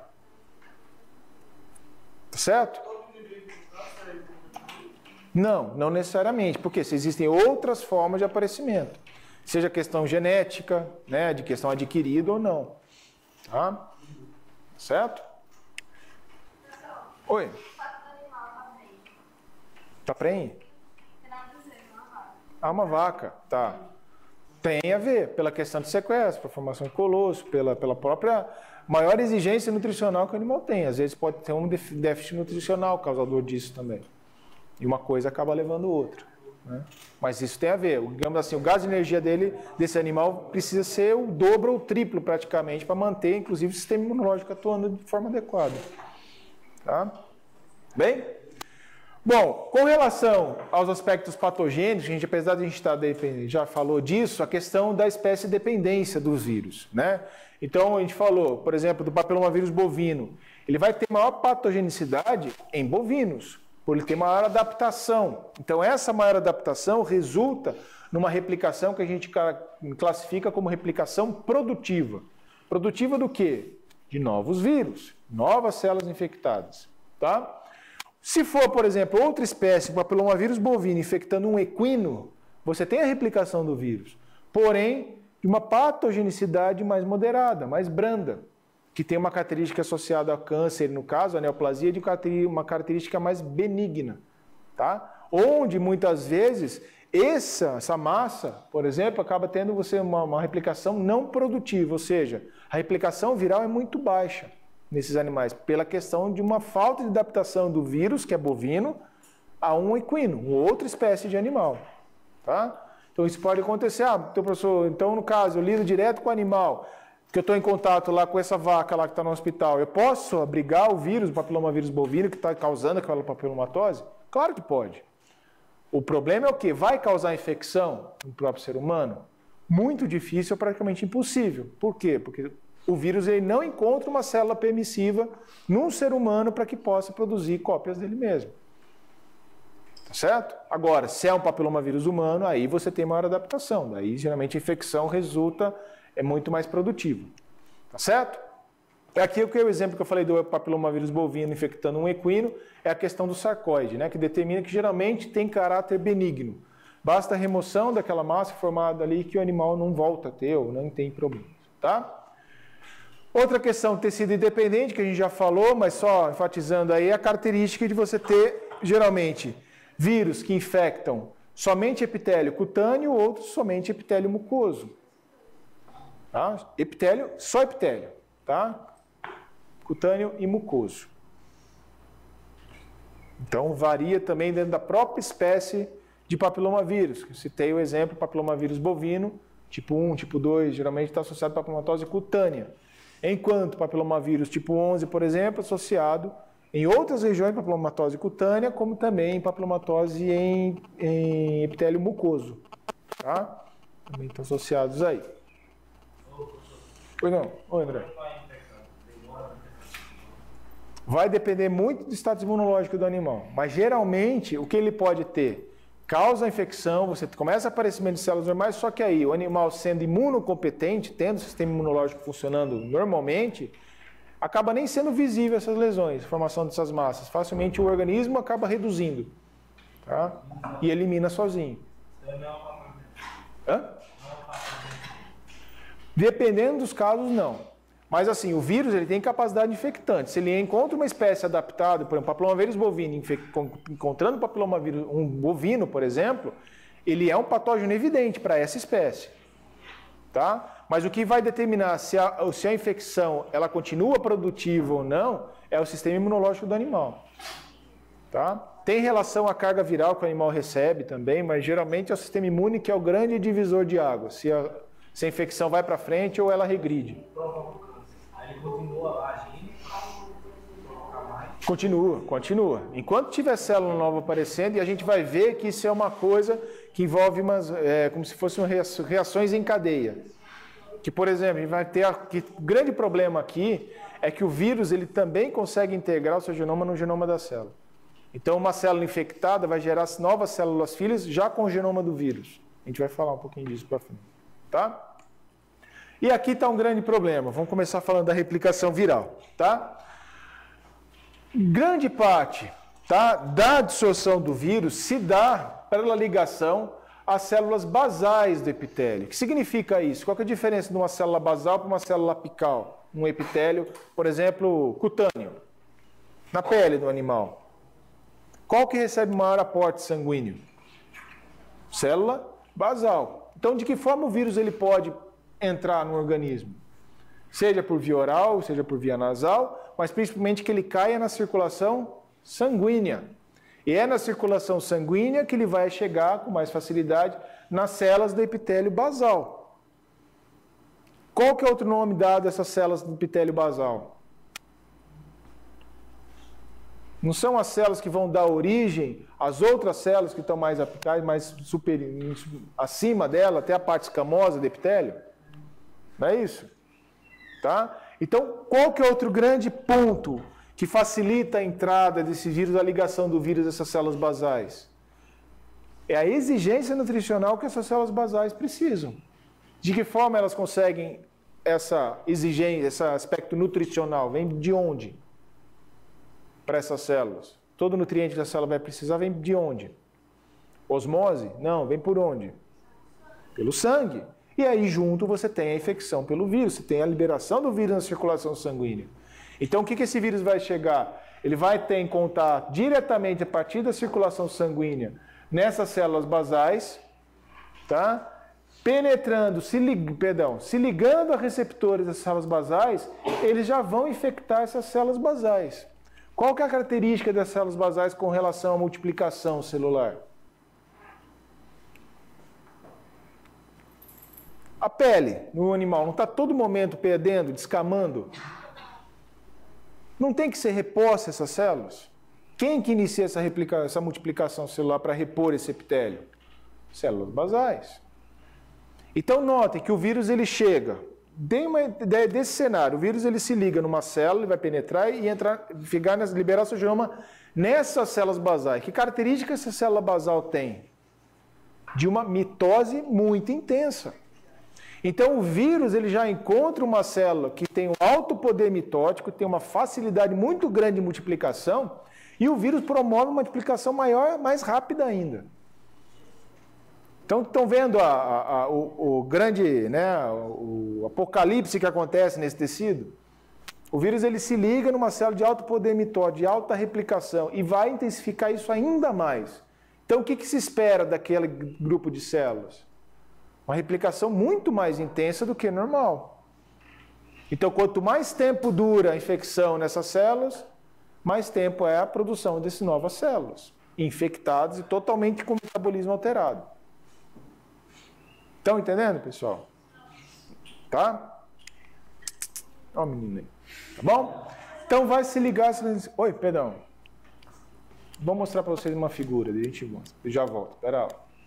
Tá certo? Não, não necessariamente, porque se existem outras formas de aparecimento, seja questão genética, né, de questão adquirida ou não. Tá? Certo? Oi. Tá prenhe? Ah, uma vaca, tá. Tem a ver, pela questão de sequestro, formação de colosso, pela própria maior exigência nutricional que o animal tem. Às vezes pode ter um déficit nutricional causador disso também. E uma coisa acaba levando outra. Né? Mas isso tem a ver. Digamos assim, o gasto de energia desse animal precisa ser o dobro ou o triplo praticamente para manter, inclusive, o sistema imunológico atuando de forma adequada. Tá? Bem? Bom, com relação aos aspectos patogênicos, a gente, apesar de a gente já falou disso, a questão da espécie dependência dos vírus, né? Então, a gente falou, por exemplo, do papilomavírus bovino. Ele vai ter maior patogenicidade em bovinos, por ele ter maior adaptação. Então, essa maior adaptação resulta numa replicação que a gente classifica como replicação produtiva. Produtiva do quê? De novos vírus, novas células infectadas, tá? Se for, por exemplo, outra espécie, o papilomavírus bovino, infectando um equino, você tem a replicação do vírus, porém, de uma patogenicidade mais moderada, mais branda, que tem uma característica associada ao câncer, no caso, a neoplasia, de uma característica mais benigna, tá? Onde, muitas vezes, essa massa, por exemplo, acaba tendo uma replicação não produtiva, ou seja, a replicação viral é muito baixa nesses animais, pela questão de uma falta de adaptação do vírus, que é bovino, a um equino, uma outra espécie de animal. Tá? Então isso pode acontecer, professor, então no caso, eu lido direto com o animal, que eu estou em contato lá com essa vaca lá que está no hospital, eu posso abrigar o vírus, o papilomavírus bovino, que está causando aquela papilomatose? Claro que pode. O problema é o quê? Vai causar infecção no próprio ser humano? Muito difícil, praticamente impossível. Por quê? Porque o vírus ele não encontra uma célula permissiva num ser humano para que possa produzir cópias dele mesmo. Tá certo? Agora, se é um papilomavírus humano, aí você tem maior adaptação. Daí, geralmente, a infecção é muito mais produtiva. Tá certo? Aqui o exemplo que eu falei do papilomavírus bovino infectando um equino é a questão do sarcoide, né, que determina que geralmente tem caráter benigno. Basta a remoção daquela massa formada ali que o animal não volta a ter ou não tem problema. Tá? Outra questão, tecido independente, que a gente já falou, mas só enfatizando aí, a característica de você ter, geralmente, vírus que infectam somente epitélio cutâneo, outros somente epitélio mucoso. Tá? Epitélio, só epitélio, tá? Cutâneo e mucoso. Então, varia também dentro da própria espécie de papilomavírus. Eu citei o exemplo, papilomavírus bovino, tipo 1, tipo 2, geralmente está associado à papilomatose cutânea. Enquanto papilomavírus tipo 11, por exemplo, associado em outras regiões de papilomatose cutânea, como também papilomatose em epitélio mucoso. Tá? Também estão associados aí. Pois não? Oi, André. Vai depender muito do status imunológico do animal, mas geralmente o que ele pode ter? Causa a infecção, você começa aparecimento de células normais, só que aí o animal sendo imunocompetente, tendo o sistema imunológico funcionando normalmente, acaba nem sendo visível essas lesões, a formação dessas massas. Facilmente o organismo acaba reduzindo, tá? E elimina sozinho. Hã? Dependendo dos casos, não. Mas assim, o vírus ele tem capacidade infectante. Se ele encontra uma espécie adaptada, por exemplo, papilomavírus bovino, encontrando papilomavírus um bovino, por exemplo, ele é um patógeno evidente para essa espécie. Tá? Mas o que vai determinar se a infecção ela continua produtiva ou não é o sistema imunológico do animal. Tá? Tem relação à carga viral que o animal recebe também, mas geralmente é o sistema imune que é o grande divisor de águas. Se a infecção vai para frente ou ela regride. Ele continua lá agindo, colocar mais. Continua. Enquanto tiver célula nova aparecendo, e a gente vai ver que isso é uma coisa que envolve como se fossem reações em cadeia. Que, por exemplo, a gente vai ter o grande problema aqui é que o vírus ele também consegue integrar o seu genoma no genoma da célula. Então, uma célula infectada vai gerar novas células filhas já com o genoma do vírus. A gente vai falar um pouquinho disso para frente, tá? E aqui está um grande problema. Vamos começar falando da replicação viral, tá? Grande parte, tá, da absorção do vírus se dá pela ligação às células basais do epitélio. O que significa isso? Qual que é a diferença de uma célula basal para uma célula apical? Um epitélio, por exemplo, cutâneo, na pele do animal. Qual que recebe maior aporte sanguíneo? Célula basal. Então, de que forma o vírus ele pode entrar no organismo? Seja por via oral, seja por via nasal, mas principalmente que ele caia na circulação sanguínea. E é na circulação sanguínea que ele vai chegar com mais facilidade nas células do epitélio basal. Qual que é outro nome dado a essas células do epitélio basal? Não são as células que vão dar origem às outras células que estão mais apicais, mais acima dela, até a parte escamosa do epitélio? Não é isso? Tá? Então, qual que é outro grande ponto que facilita a entrada desse vírus, a ligação do vírus a essas células basais? É a exigência nutricional que essas células basais precisam. De que forma elas conseguem essa exigência, esse aspecto nutricional? Vem de onde? Para essas células. Todo nutriente que a célula vai precisar vem de onde? Osmose? Não, vem por onde? Pelo sangue. E aí junto você tem a infecção pelo vírus, você tem a liberação do vírus na circulação sanguínea. Então o que esse vírus vai chegar? Ele vai ter em contato diretamente a partir da circulação sanguínea nessas células basais, tá? Penetrando, se ligando a receptores das células basais, eles já vão infectar essas células basais. Qual que é a característica das células basais com relação à multiplicação celular? A pele no animal não está todo momento perdendo, descamando? Não tem que ser reposta essas células? Quem que inicia essa multiplicação celular para repor esse epitélio? Células basais. Então notem que o vírus ele chega. Dê uma ideia desse cenário. O vírus ele se liga numa célula, ele vai penetrar e liberar seu genoma nessas células basais. Que característica essa célula basal tem? De uma mitose muito intensa. Então o vírus ele já encontra uma célula que tem um alto poder mitótico, tem uma facilidade muito grande de multiplicação, e o vírus promove uma multiplicação maior, mais rápida ainda. Então, estão vendo o grande, né, o apocalipse que acontece nesse tecido? O vírus ele se liga numa célula de alto poder mitótico, de alta replicação, e vai intensificar isso ainda mais. Então, o que se espera daquele grupo de células? Uma replicação muito mais intensa do que normal. Então, quanto mais tempo dura a infecção nessas células, mais tempo é a produção dessas novas células, infectadas e totalmente com metabolismo alterado. Estão entendendo, pessoal? Tá? Ó o menino aí. Tá bom? Então vai se ligar... Oi, perdão. Vou mostrar para vocês uma figura, a gente mostra. Eu já volto, espera lá.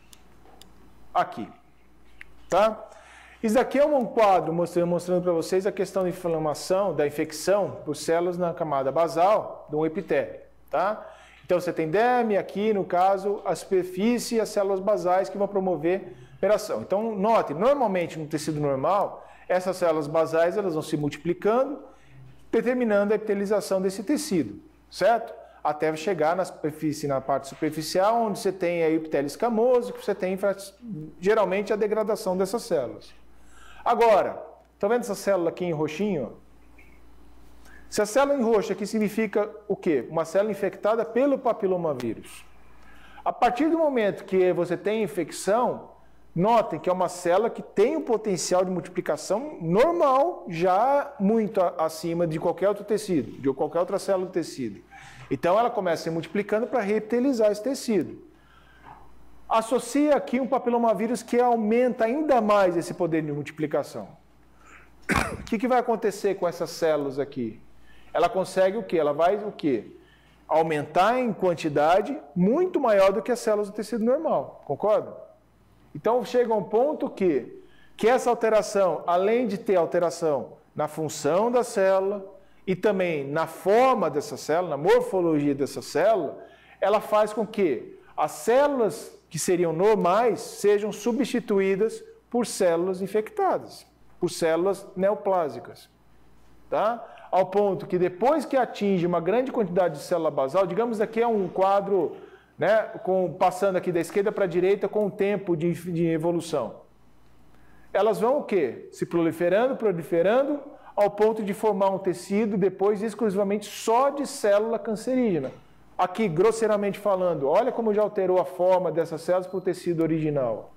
Aqui. Tá? Isso aqui é um quadro mostrando para vocês a questão da inflamação, da infecção por células na camada basal de um epitélio. Tá? Então você tem derme, aqui no caso a superfície e as células basais que vão promover operação. Então note, normalmente no tecido normal, essas células basais elas vão se multiplicando, determinando a epitelização desse tecido, certo? Até chegar na superfície, na parte superficial, onde você tem aí o epitélio escamoso, que você tem geralmente a degradação dessas células. Agora, estão vendo essa célula aqui em roxinho? Se a célula em roxo aqui significa o quê? Uma célula infectada pelo papilomavírus. A partir do momento que você tem infecção, notem que é uma célula que tem um potencial de multiplicação normal, já muito acima de qualquer outro tecido, de qualquer outra célula do tecido. Então ela começa a se multiplicando para reepitelizar esse tecido. Associa aqui um papilomavírus que aumenta ainda mais esse poder de multiplicação. O que vai acontecer com essas células aqui? Ela consegue o quê? Ela vai o quê? Aumentar em quantidade muito maior do que as células do tecido normal. Concorda? Então chega a um ponto que essa alteração, além de ter alteração na função da célula e também na forma dessa célula, na morfologia dessa célula, ela faz com que as células que seriam normais sejam substituídas por células infectadas, por células neoplásicas. Tá? Ao ponto que depois que atinge uma grande quantidade de célula basal, digamos aqui é um quadro, né, passando aqui da esquerda para a direita com o tempo de evolução. Elas vão o quê? Se proliferando, ao ponto de formar um tecido depois exclusivamente só de célula cancerígena. Aqui, grosseiramente falando, olha como já alterou a forma dessas células para o tecido original.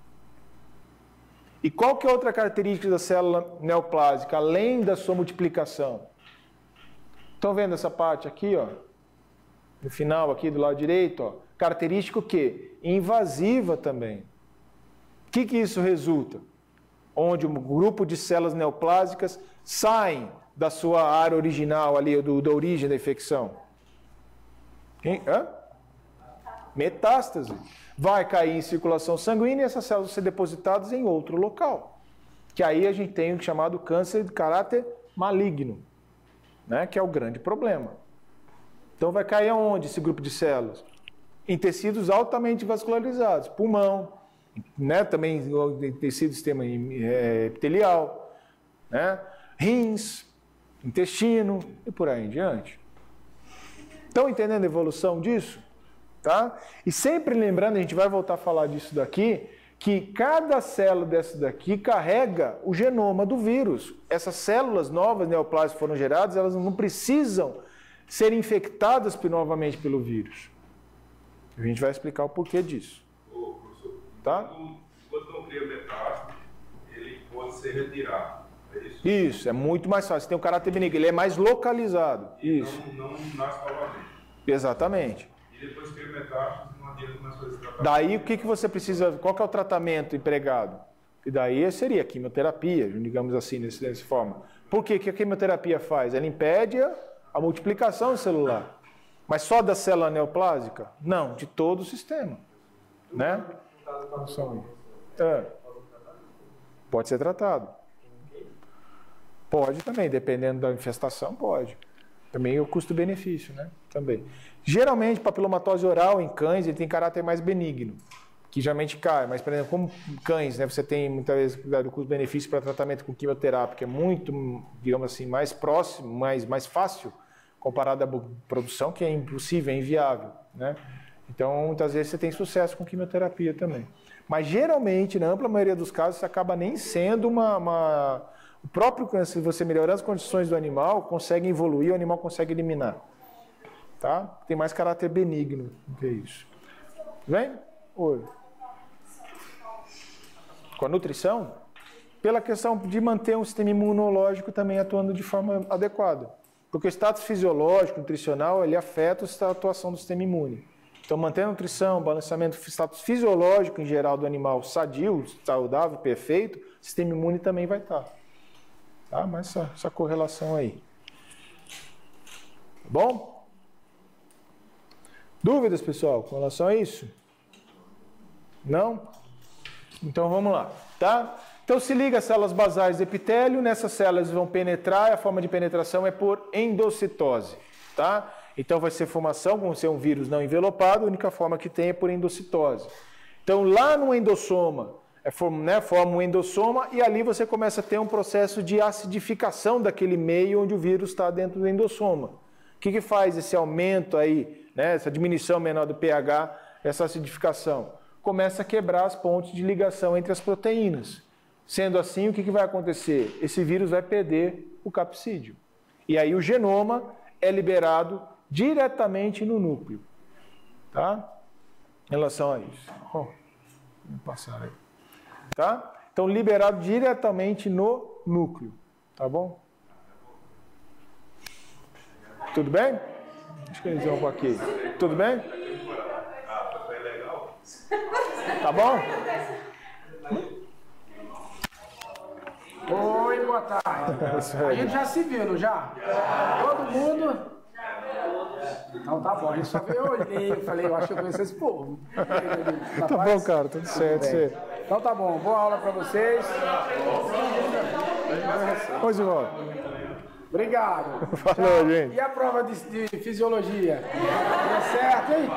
E qual que é outra característica da célula neoplásica, além da sua multiplicação? Estão vendo essa parte aqui, ó? No final, aqui do lado direito, ó. Característica o quê? Invasiva também. O que isso resulta? Onde um grupo de células neoplásicas saem da sua área original ali, da origem da infecção. Metástase. Vai cair em circulação sanguínea e essas células vão ser depositadas em outro local. Que aí a gente tem o chamado câncer de caráter maligno, né? Que é o grande problema. Então vai cair aonde esse grupo de células? Em tecidos altamente vascularizados, pulmão, né? Também em tecido do sistema epitelial, né? Rins, intestino e por aí em diante. Estão entendendo a evolução disso? Tá? E sempre lembrando, a gente vai voltar a falar disso daqui, que cada célula dessa daqui carrega o genoma do vírus. Essas células novas neoplásicas que foram geradas, elas não precisam ser infectadas novamente pelo vírus. A gente vai explicar o porquê disso. Ô, professor, tá? Quando não cria metástase, ele pode ser retirado. É isso? Isso, é muito mais fácil. Tem um caráter benigno, ele é mais localizado. E isso. Não nasce novamente. Exatamente. E depois que cria metástase, não adianta mais fazer tratamento. Daí o que você precisa, qual que é o tratamento empregado? E daí seria a quimioterapia, digamos assim, dessa forma. Por quê? O que a quimioterapia faz? Ela impede a multiplicação celular. Mas só da célula neoplásica? Não, de todo o sistema. Né? Pode ser tratado. Pode também, dependendo da infestação, pode. Também o custo-benefício, né? Também. Geralmente, papilomatose oral em cães, ele tem caráter mais benigno, que geralmente cai. Mas, por exemplo, como cães, né, você tem muitas vezes o custo-benefício para tratamento com quimioterapia, que é muito, digamos assim, mais próximo, mais fácil, comparado à produção, que é impossível, é inviável, né? Então, muitas vezes você tem sucesso com quimioterapia também. Mas, geralmente, na ampla maioria dos casos, isso acaba nem sendo O próprio câncer, se você melhorar as condições do animal, consegue evoluir, o animal consegue eliminar. Tá? Tem mais caráter benigno do que isso. Vem? Oi. Com a nutrição? Pela questão de manter um sistema imunológico também atuando de forma adequada. Porque o status fisiológico, nutricional, ele afeta a atuação do sistema imune. Então, manter a nutrição, balanceamento, status fisiológico em geral do animal sadio, saudável, perfeito, o sistema imune também vai estar. Tá? Mas essa correlação aí. Tá bom? Dúvidas, pessoal, com relação a isso? Não? Então vamos lá, tá? Então se liga às células basais do epitélio, nessas células vão penetrar, e a forma de penetração é por endocitose, tá? Então vai ser formação, como ser um vírus não envelopado, a única forma que tem é por endocitose. Então lá no endossoma, forma um endossoma e ali você começa a ter um processo de acidificação daquele meio onde o vírus está dentro do endossoma. O que faz esse aumento aí, né, essa diminuição menor do pH, essa acidificação? Começa a quebrar as pontes de ligação entre as proteínas. Sendo assim, o que vai acontecer? Esse vírus vai perder o capsídeo. E aí o genoma é liberado diretamente no núcleo. Tá? Em relação a isso. Vou passar aí. Tá? Então, liberado diretamente no núcleo. Tá bom? Tudo bem? Acho que eles vão aqui. Tudo bem? Tá bom? Oi, boa tarde. A gente já se viu, não já? Todo mundo? Então tá bom, a gente só veio, eu olhei, eu falei, eu acho que eu conheço esse povo. Tá bom, cara, tudo certo. Então tá bom, boa aula para vocês. Vamos embora. Obrigado. Falou, Tchau. gente. E a prova de fisiologia? Deu certo, hein?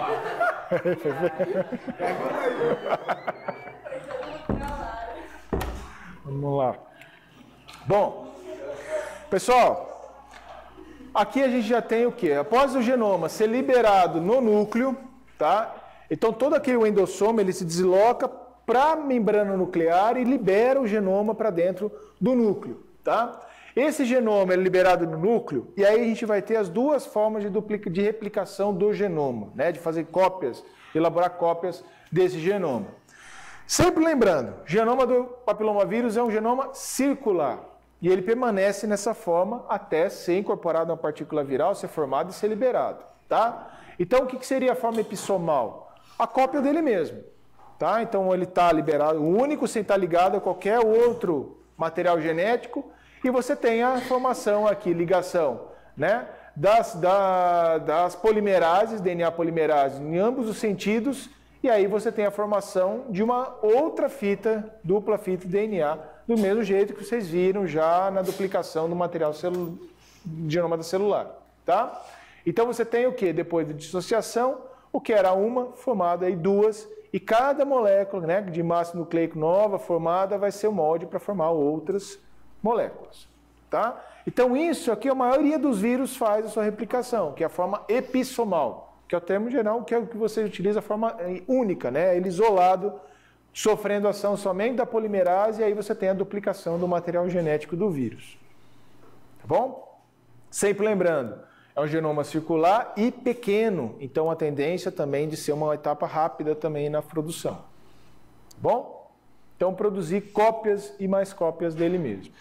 Vamos lá. Bom, pessoal, aqui a gente já tem o quê? Após o genoma ser liberado no núcleo, tá? Então todo aquele endossoma ele se desloca para a membrana nuclear e libera o genoma para dentro do núcleo, tá? Esse genoma é liberado no núcleo e aí a gente vai ter as duas formas de replicação do genoma, né? De fazer cópias, elaborar cópias desse genoma. Sempre lembrando, o genoma do papilomavírus é um genoma circular e ele permanece nessa forma até ser incorporado a uma partícula viral, ser formado e ser liberado, tá? Então o que seria a forma epissomal? A cópia dele mesmo, tá? Então ele está liberado, único sem estar ligado a qualquer outro material genético. E você tem a formação aqui, ligação, né, das polimerases, DNA polimerase, em ambos os sentidos, e aí você tem a formação de uma outra fita, dupla fita DNA, do mesmo jeito que vocês viram já na duplicação do material genoma celular, tá? Então você tem o que? Depois da dissociação, o que era uma, formada aí duas, e cada molécula, né, de massa nucleico nova formada vai ser o molde para formar outras moléculas, tá? Então isso aqui a maioria dos vírus faz a sua replicação, que é a forma epissomal, que é o termo geral, que é o que você utiliza a forma única, né? Ele isolado, sofrendo ação somente da polimerase, e aí você tem a duplicação do material genético do vírus. Tá bom? Sempre lembrando, é um genoma circular e pequeno, então a tendência também de ser uma etapa rápida também na produção. Tá bom? Então, produzir cópias e mais cópias dele mesmo.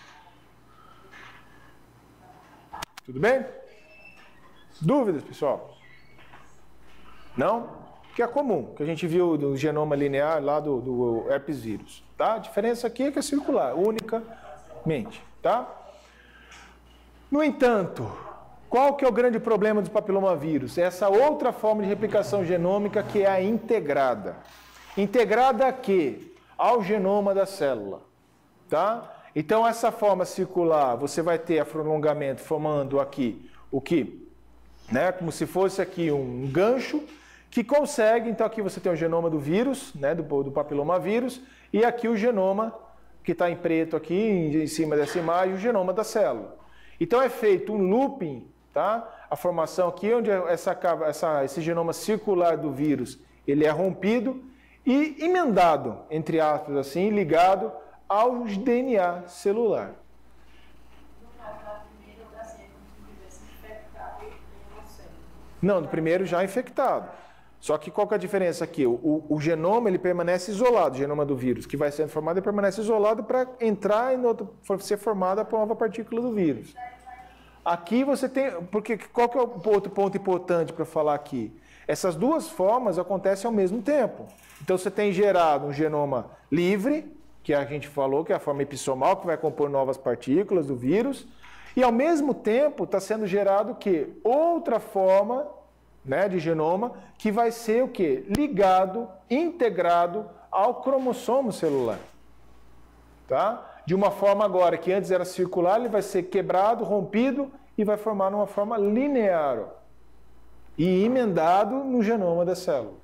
Tudo bem? Dúvidas, pessoal? Não? Que é comum, que a gente viu do genoma linear lá do herpes vírus. Tá? A diferença aqui é que é circular, unicamente. Tá? No entanto, qual que é o grande problema do papilomavírus? É essa outra forma de replicação genômica que é a integrada. Integrada a quê? Ao genoma da célula, tá? Então essa forma circular, você vai ter prolongamento formando aqui o que, né? Como se fosse aqui um gancho que consegue, então aqui você tem o genoma do vírus, né? Do papilomavírus e aqui o genoma que está em preto aqui em cima dessa imagem, o genoma da célula. Então é feito um looping, tá? A formação aqui onde esse genoma circular do vírus ele é rompido e emendado, entre aspas, assim, ligado ao DNA celular. No caso da primeira, da segunda, que tivesse infectado, não sei. Não, do primeiro já infectado. Só que qual que é a diferença aqui? O genoma ele permanece isolado, o genoma do vírus, que vai sendo formado, ele permanece isolado para entrar em outro, ser formada a nova partícula do vírus. Aqui você tem, porque qual que é o outro ponto importante para falar aqui? Essas duas formas acontecem ao mesmo tempo. Então você tem gerado um genoma livre, que a gente falou que é a forma epissomal, que vai compor novas partículas do vírus, e ao mesmo tempo está sendo gerado o quê? Outra forma, né, de genoma, que vai ser o quê? Ligado, integrado ao cromossomo celular. Tá? De uma forma agora que antes era circular, ele vai ser quebrado, rompido e vai formar uma forma linear, ó, e emendado no genoma da célula.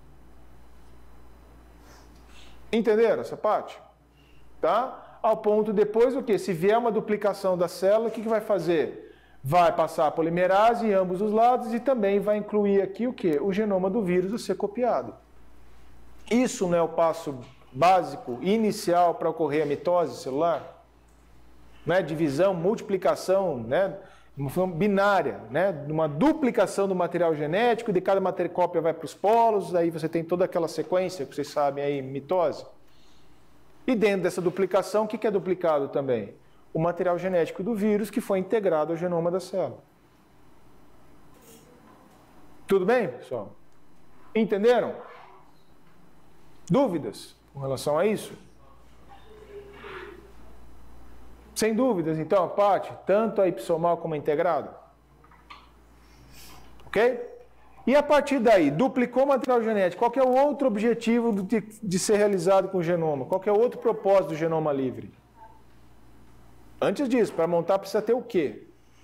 Entenderam essa parte? Tá? Ao ponto depois o que? Se vier uma duplicação da célula, o que vai fazer? Vai passar a polimerase em ambos os lados e também vai incluir aqui o que? O genoma do vírus a ser copiado. Isso não é o passo básico, inicial para ocorrer a mitose celular? Não é? Divisão, multiplicação, né? Uma forma binária, né? Uma duplicação do material genético, de cada cópia vai para os polos, aí você tem toda aquela sequência que vocês sabem aí, mitose. E dentro dessa duplicação, o que é duplicado também? O material genético do vírus que foi integrado ao genoma da célula. Tudo bem, pessoal? Entenderam? Dúvidas com relação a isso? Sem dúvidas, então, a parte, tanto a epissomal como a integrada. Ok? E a partir daí, duplicou o material genético. Qual que é o outro objetivo de ser realizado com o genoma? Qual que é o outro propósito do genoma livre? Antes disso, para montar precisa ter o quê?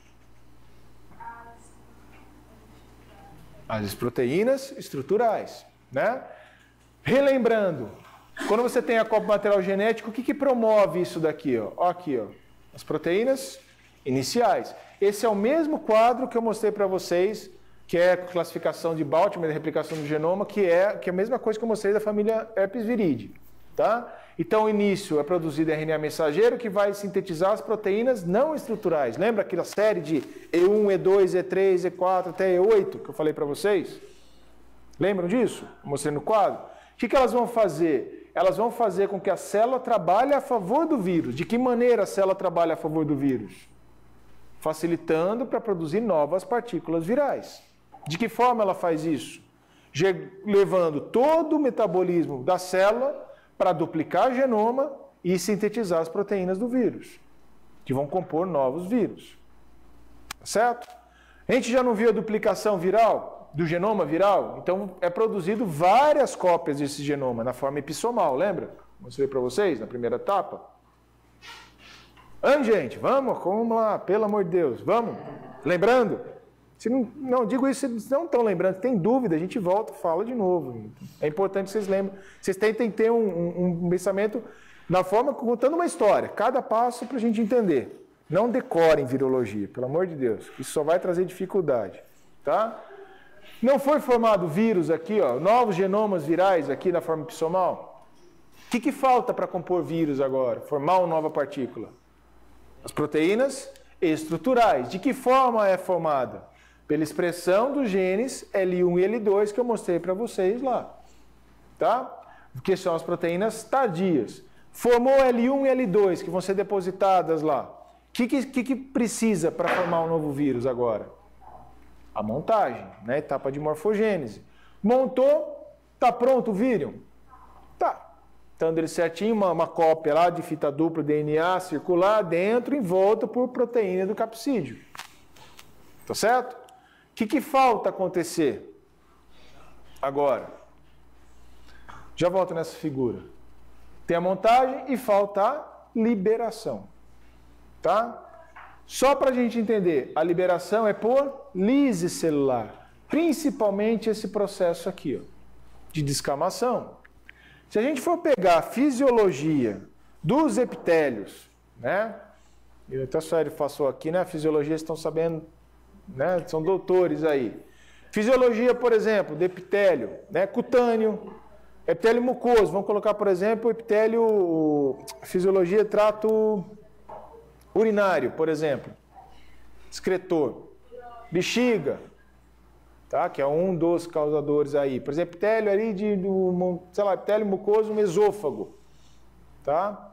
As proteínas estruturais, né? Relembrando, quando você tem a cópia material genético, o que promove isso daqui? Ó, aqui, ó, as proteínas iniciais. Esse é o mesmo quadro que eu mostrei para vocês, que é a classificação de Baltimore, da replicação do genoma, que é a mesma coisa que eu mostrei da família Herpes viridae, tá? Então, o início é produzido RNA mensageiro, que vai sintetizar as proteínas não estruturais. Lembra aquela série de E1, E2, E3, E4 até E8 que eu falei para vocês? Lembram disso? Eu mostrei no quadro. O que elas vão fazer? Elas vão fazer com que a célula trabalhe a favor do vírus. De que maneira a célula trabalha a favor do vírus? Facilitando para produzir novas partículas virais. De que forma ela faz isso? Levando todo o metabolismo da célula para duplicar o genoma e sintetizar as proteínas do vírus, que vão compor novos vírus. Certo? A gente já não viu a duplicação viral? Do genoma viral? Então, é produzido várias cópias desse genoma, na forma epissomal, lembra? Mostrei para vocês na primeira etapa. Gente, vamos lá, pelo amor de Deus, vamos? Lembrando? Se não digo isso, se não estão lembrando, se tem dúvida, a gente volta e fala de novo. É importante que vocês lembrem, vocês tentem ter um pensamento na forma, contando uma história, cada passo para a gente entender. Não decorem virologia, pelo amor de Deus, isso só vai trazer dificuldade, tá? Não foi formado vírus aqui, ó, novos genomas virais aqui na forma epissomal? O que falta para compor vírus agora? Formar uma nova partícula? As proteínas estruturais. De que forma é formada? Pela expressão dos genes L1 e L2 que eu mostrei para vocês lá. Tá? Que são as proteínas tardias. Formou L1 e L2 que vão ser depositadas lá. O que precisa para formar um novo vírus agora? A montagem, né? Etapa de morfogênese. Montou, tá pronto o vírus? Tá. Estando ele certinho, uma cópia lá de fita dupla DNA circular dentro, envolta por proteína do capsídeo. Tá certo? O que falta acontecer agora? Já volto nessa figura. Tem a montagem e falta a liberação. Tá? Só para a gente entender, a liberação é por lise celular. Principalmente esse processo aqui, ó, de descamação. Se a gente for pegar a fisiologia dos epitélios, né? E até o Sérgio passou aqui, né? A fisiologia, estão sabendo, né? São doutores aí. Fisiologia, por exemplo, do epitélio, né? Cutâneo, epitélio mucoso. Vamos colocar, por exemplo, o epitélio, fisiologia, trato urinário, por exemplo. Excretor. Bexiga, tá? Que é um dos causadores aí. Por exemplo, epitélio ali epitélio mucoso no esôfago, tá?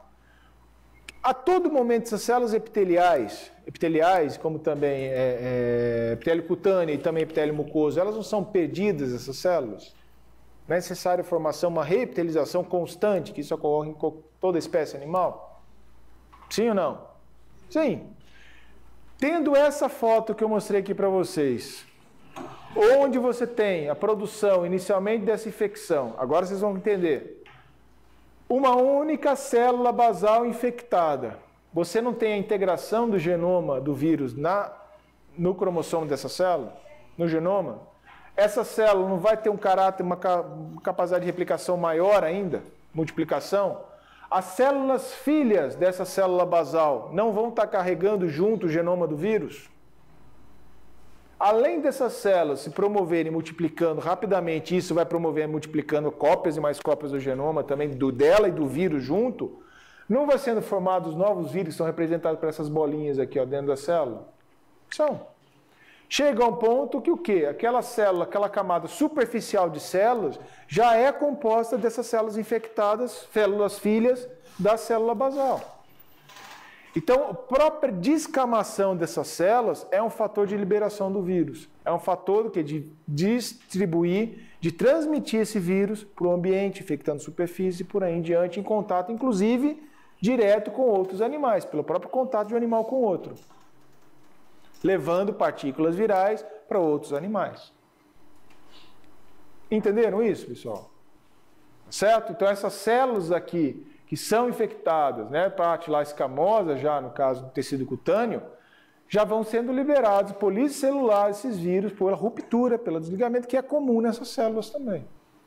A todo momento, essas células epiteliais, como também epitélio cutâneo e também epitélio mucoso, elas não são perdidas, essas células? Não é necessária a formação, uma reepitelização constante, que isso ocorre em toda espécie animal? Sim ou não? Sim. Tendo essa foto que eu mostrei aqui para vocês, onde você tem a produção inicialmente dessa infecção, agora vocês vão entender, uma única célula basal infectada, você não tem a integração do genoma do vírus no cromossomo dessa célula, no genoma, essa célula não vai ter um caráter, uma capacidade de replicação maior ainda, multiplicação. As células filhas dessa célula basal não vão estar carregando junto o genoma do vírus? Além dessas células se promoverem multiplicando rapidamente, isso vai promover multiplicando cópias e mais cópias do genoma também, dela e do vírus junto, não vai sendo formados novos vírus que são representados por essas bolinhas aqui, ó, dentro da célula? São. Chega a um ponto que o quê? Aquela célula, aquela camada superficial de células, já é composta dessas células infectadas, células filhas da célula basal. Então, a própria descamação dessas células é um fator de liberação do vírus. É um fator de distribuir, de transmitir esse vírus para o ambiente, infectando superfície e por aí em diante, em contato, inclusive, direto com outros animais, pelo próprio contato de um animal com outro, levando partículas virais para outros animais. Entenderam isso, pessoal? Certo? Então essas células aqui que são infectadas, né, parte lá escamosa, já no caso do tecido cutâneo, já vão sendo liberados policelulares, esses vírus, por ruptura, pelo desligamento, que é comum nessas células também.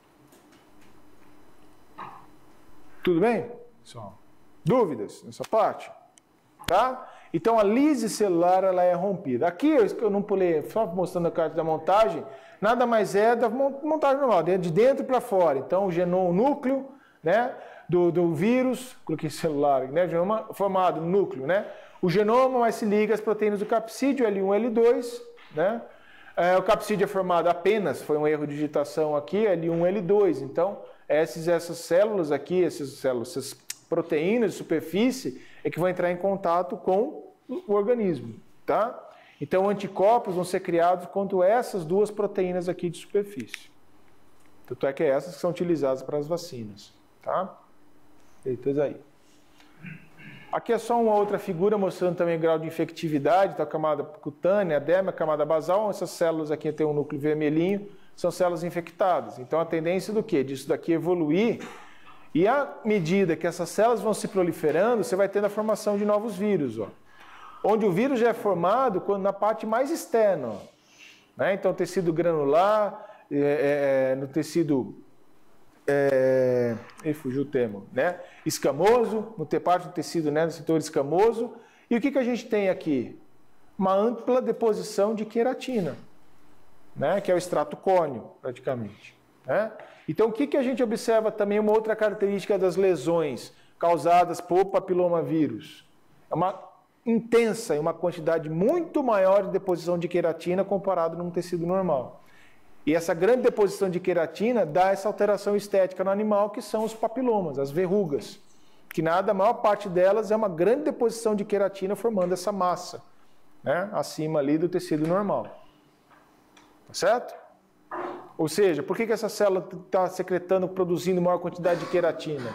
Tudo bem, pessoal? Dúvidas nessa parte? Tá? Então a lise celular ela é rompida. Aqui eu não pulei, só mostrando a carta da montagem, nada mais é da montagem normal, de dentro para fora. Então o núcleo, né, do vírus, coloquei celular, né, genoma formado no núcleo, né? O genoma mais se liga às proteínas do capsídeo, L1, L2, né? O capsídeo é formado apenas, foi um erro de digitação aqui, L1, L2. Então, essas células aqui, essas proteínas de superfície, é que vão entrar em contato com o organismo, tá? Então, anticorpos vão ser criados contra essas duas proteínas aqui de superfície. Tanto é que é essas que são utilizadas para as vacinas, tá? Feitas aí. Aqui é só uma outra figura mostrando também o grau de infectividade, então a camada cutânea, a derma, a camada basal, essas células aqui tem um núcleo vermelhinho, são células infectadas. Então a tendência do quê? Disso daqui evoluir, e à medida que essas células vão se proliferando, você vai tendo a formação de novos vírus, ó. Onde o vírus já é formado na parte mais externa, ó, né? Então tecido granular, no tecido... fugiu o termo, né? Escamoso, parte do tecido, né, do setor escamoso. E o que a gente tem aqui? Uma ampla deposição de queratina, né, que é o extrato córneo, praticamente, né? Então, o que a gente observa também, uma outra característica das lesões causadas por papilomavírus? É uma intensa e uma quantidade muito maior de deposição de queratina comparado num tecido normal. E essa grande deposição de queratina dá essa alteração estética no animal, que são os papilomas, as verrugas. Que nada, a maior parte delas é uma grande deposição de queratina formando essa massa, né, acima ali do tecido normal. Tá certo? Ou seja, por que essa célula está secretando, produzindo maior quantidade de queratina?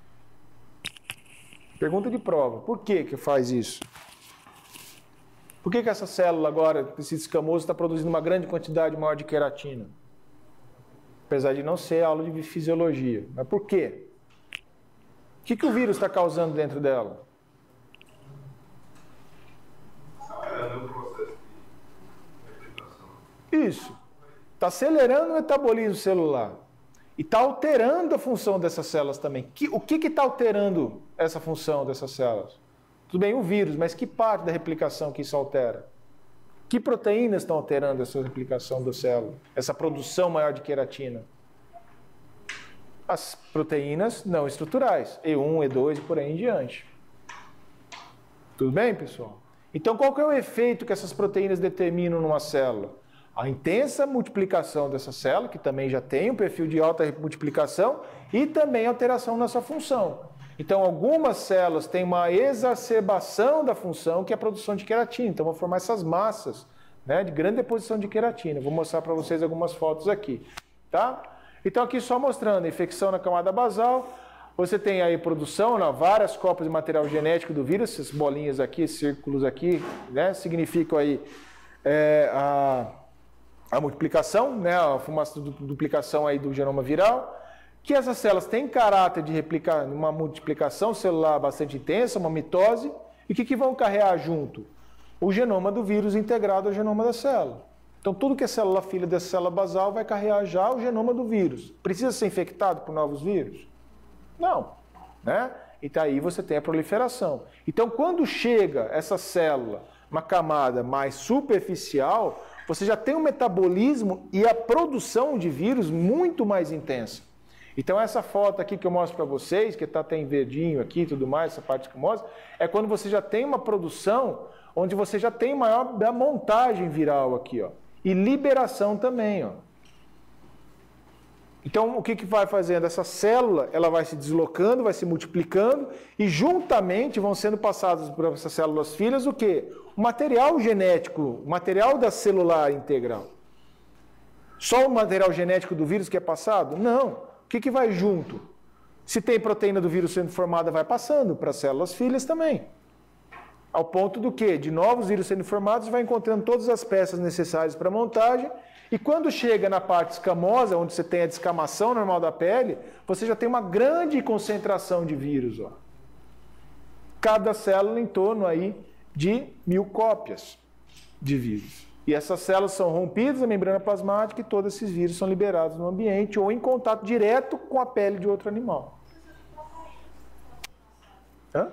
Pergunta de prova. Por que faz isso? Por que essa célula agora, tecido escamoso, está produzindo uma grande quantidade maior de queratina? Apesar de não ser aula de fisiologia. Mas por quê? O que o vírus está causando dentro dela? Acelerando o processo de replicação. Isso. Está acelerando o metabolismo celular. E está alterando a função dessas células também. O que está alterando essa função dessas células? Tudo bem, o vírus, mas que parte da replicação que isso altera? Que proteínas estão alterando essa replicação da célula? Essa produção maior de queratina? As proteínas não estruturais, E1, E2 e por aí em diante. Tudo bem, pessoal? Então, qual que é o efeito que essas proteínas determinam numa célula? A intensa multiplicação dessa célula, que também já tem um perfil de alta multiplicação, e também alteração na sua função. Então, algumas células têm uma exacerbação da função, que é a produção de queratina. Então, vão formar essas massas, né, de grande deposição de queratina. Vou mostrar para vocês algumas fotos aqui, tá? Então, aqui só mostrando a infecção na camada basal. Você tem aí produção, né, várias cópias de material genético do vírus. Essas bolinhas aqui, esses círculos aqui, né, significam aí a multiplicação, né, a duplicação aí do genoma viral. Que essas células têm caráter de replicar uma multiplicação celular bastante intensa, uma mitose, e o que vão carregar junto? O genoma do vírus integrado ao genoma da célula. Então, tudo que é célula filha dessa célula basal vai carregar já o genoma do vírus. Precisa ser infectado por novos vírus? Não, né? Então, aí você tem a proliferação. Então, quando chega essa célula, uma camada mais superficial, você já tem um metabolismo e a produção de vírus muito mais intensa. Então, essa foto aqui que eu mostro para vocês, que está até em verdinho aqui e tudo mais, essa parte que eu mostro, é quando você já tem uma produção onde você já tem maior da montagem viral aqui, ó, e liberação também, ó. Então, o que vai fazendo? Essa célula, ela vai se deslocando, vai se multiplicando e juntamente vão sendo passados por essas células filhas o quê? O material genético, o material da celular integral. Só o material genético do vírus que é passado? Não. O que vai junto? Se tem proteína do vírus sendo formada, vai passando para as células filhas também. Ao ponto do quê? De novos vírus sendo formados, vai encontrando todas as peças necessárias para a montagem E quando chega na parte escamosa, onde você tem a descamação normal da pele, você já tem uma grande concentração de vírus. Ó. Cada célula em torno aí de 1000 cópias de vírus. E essas células são rompidas na membrana plasmática e todos esses vírus são liberados no ambiente ou em contato direto com a pele de outro animal. Hã?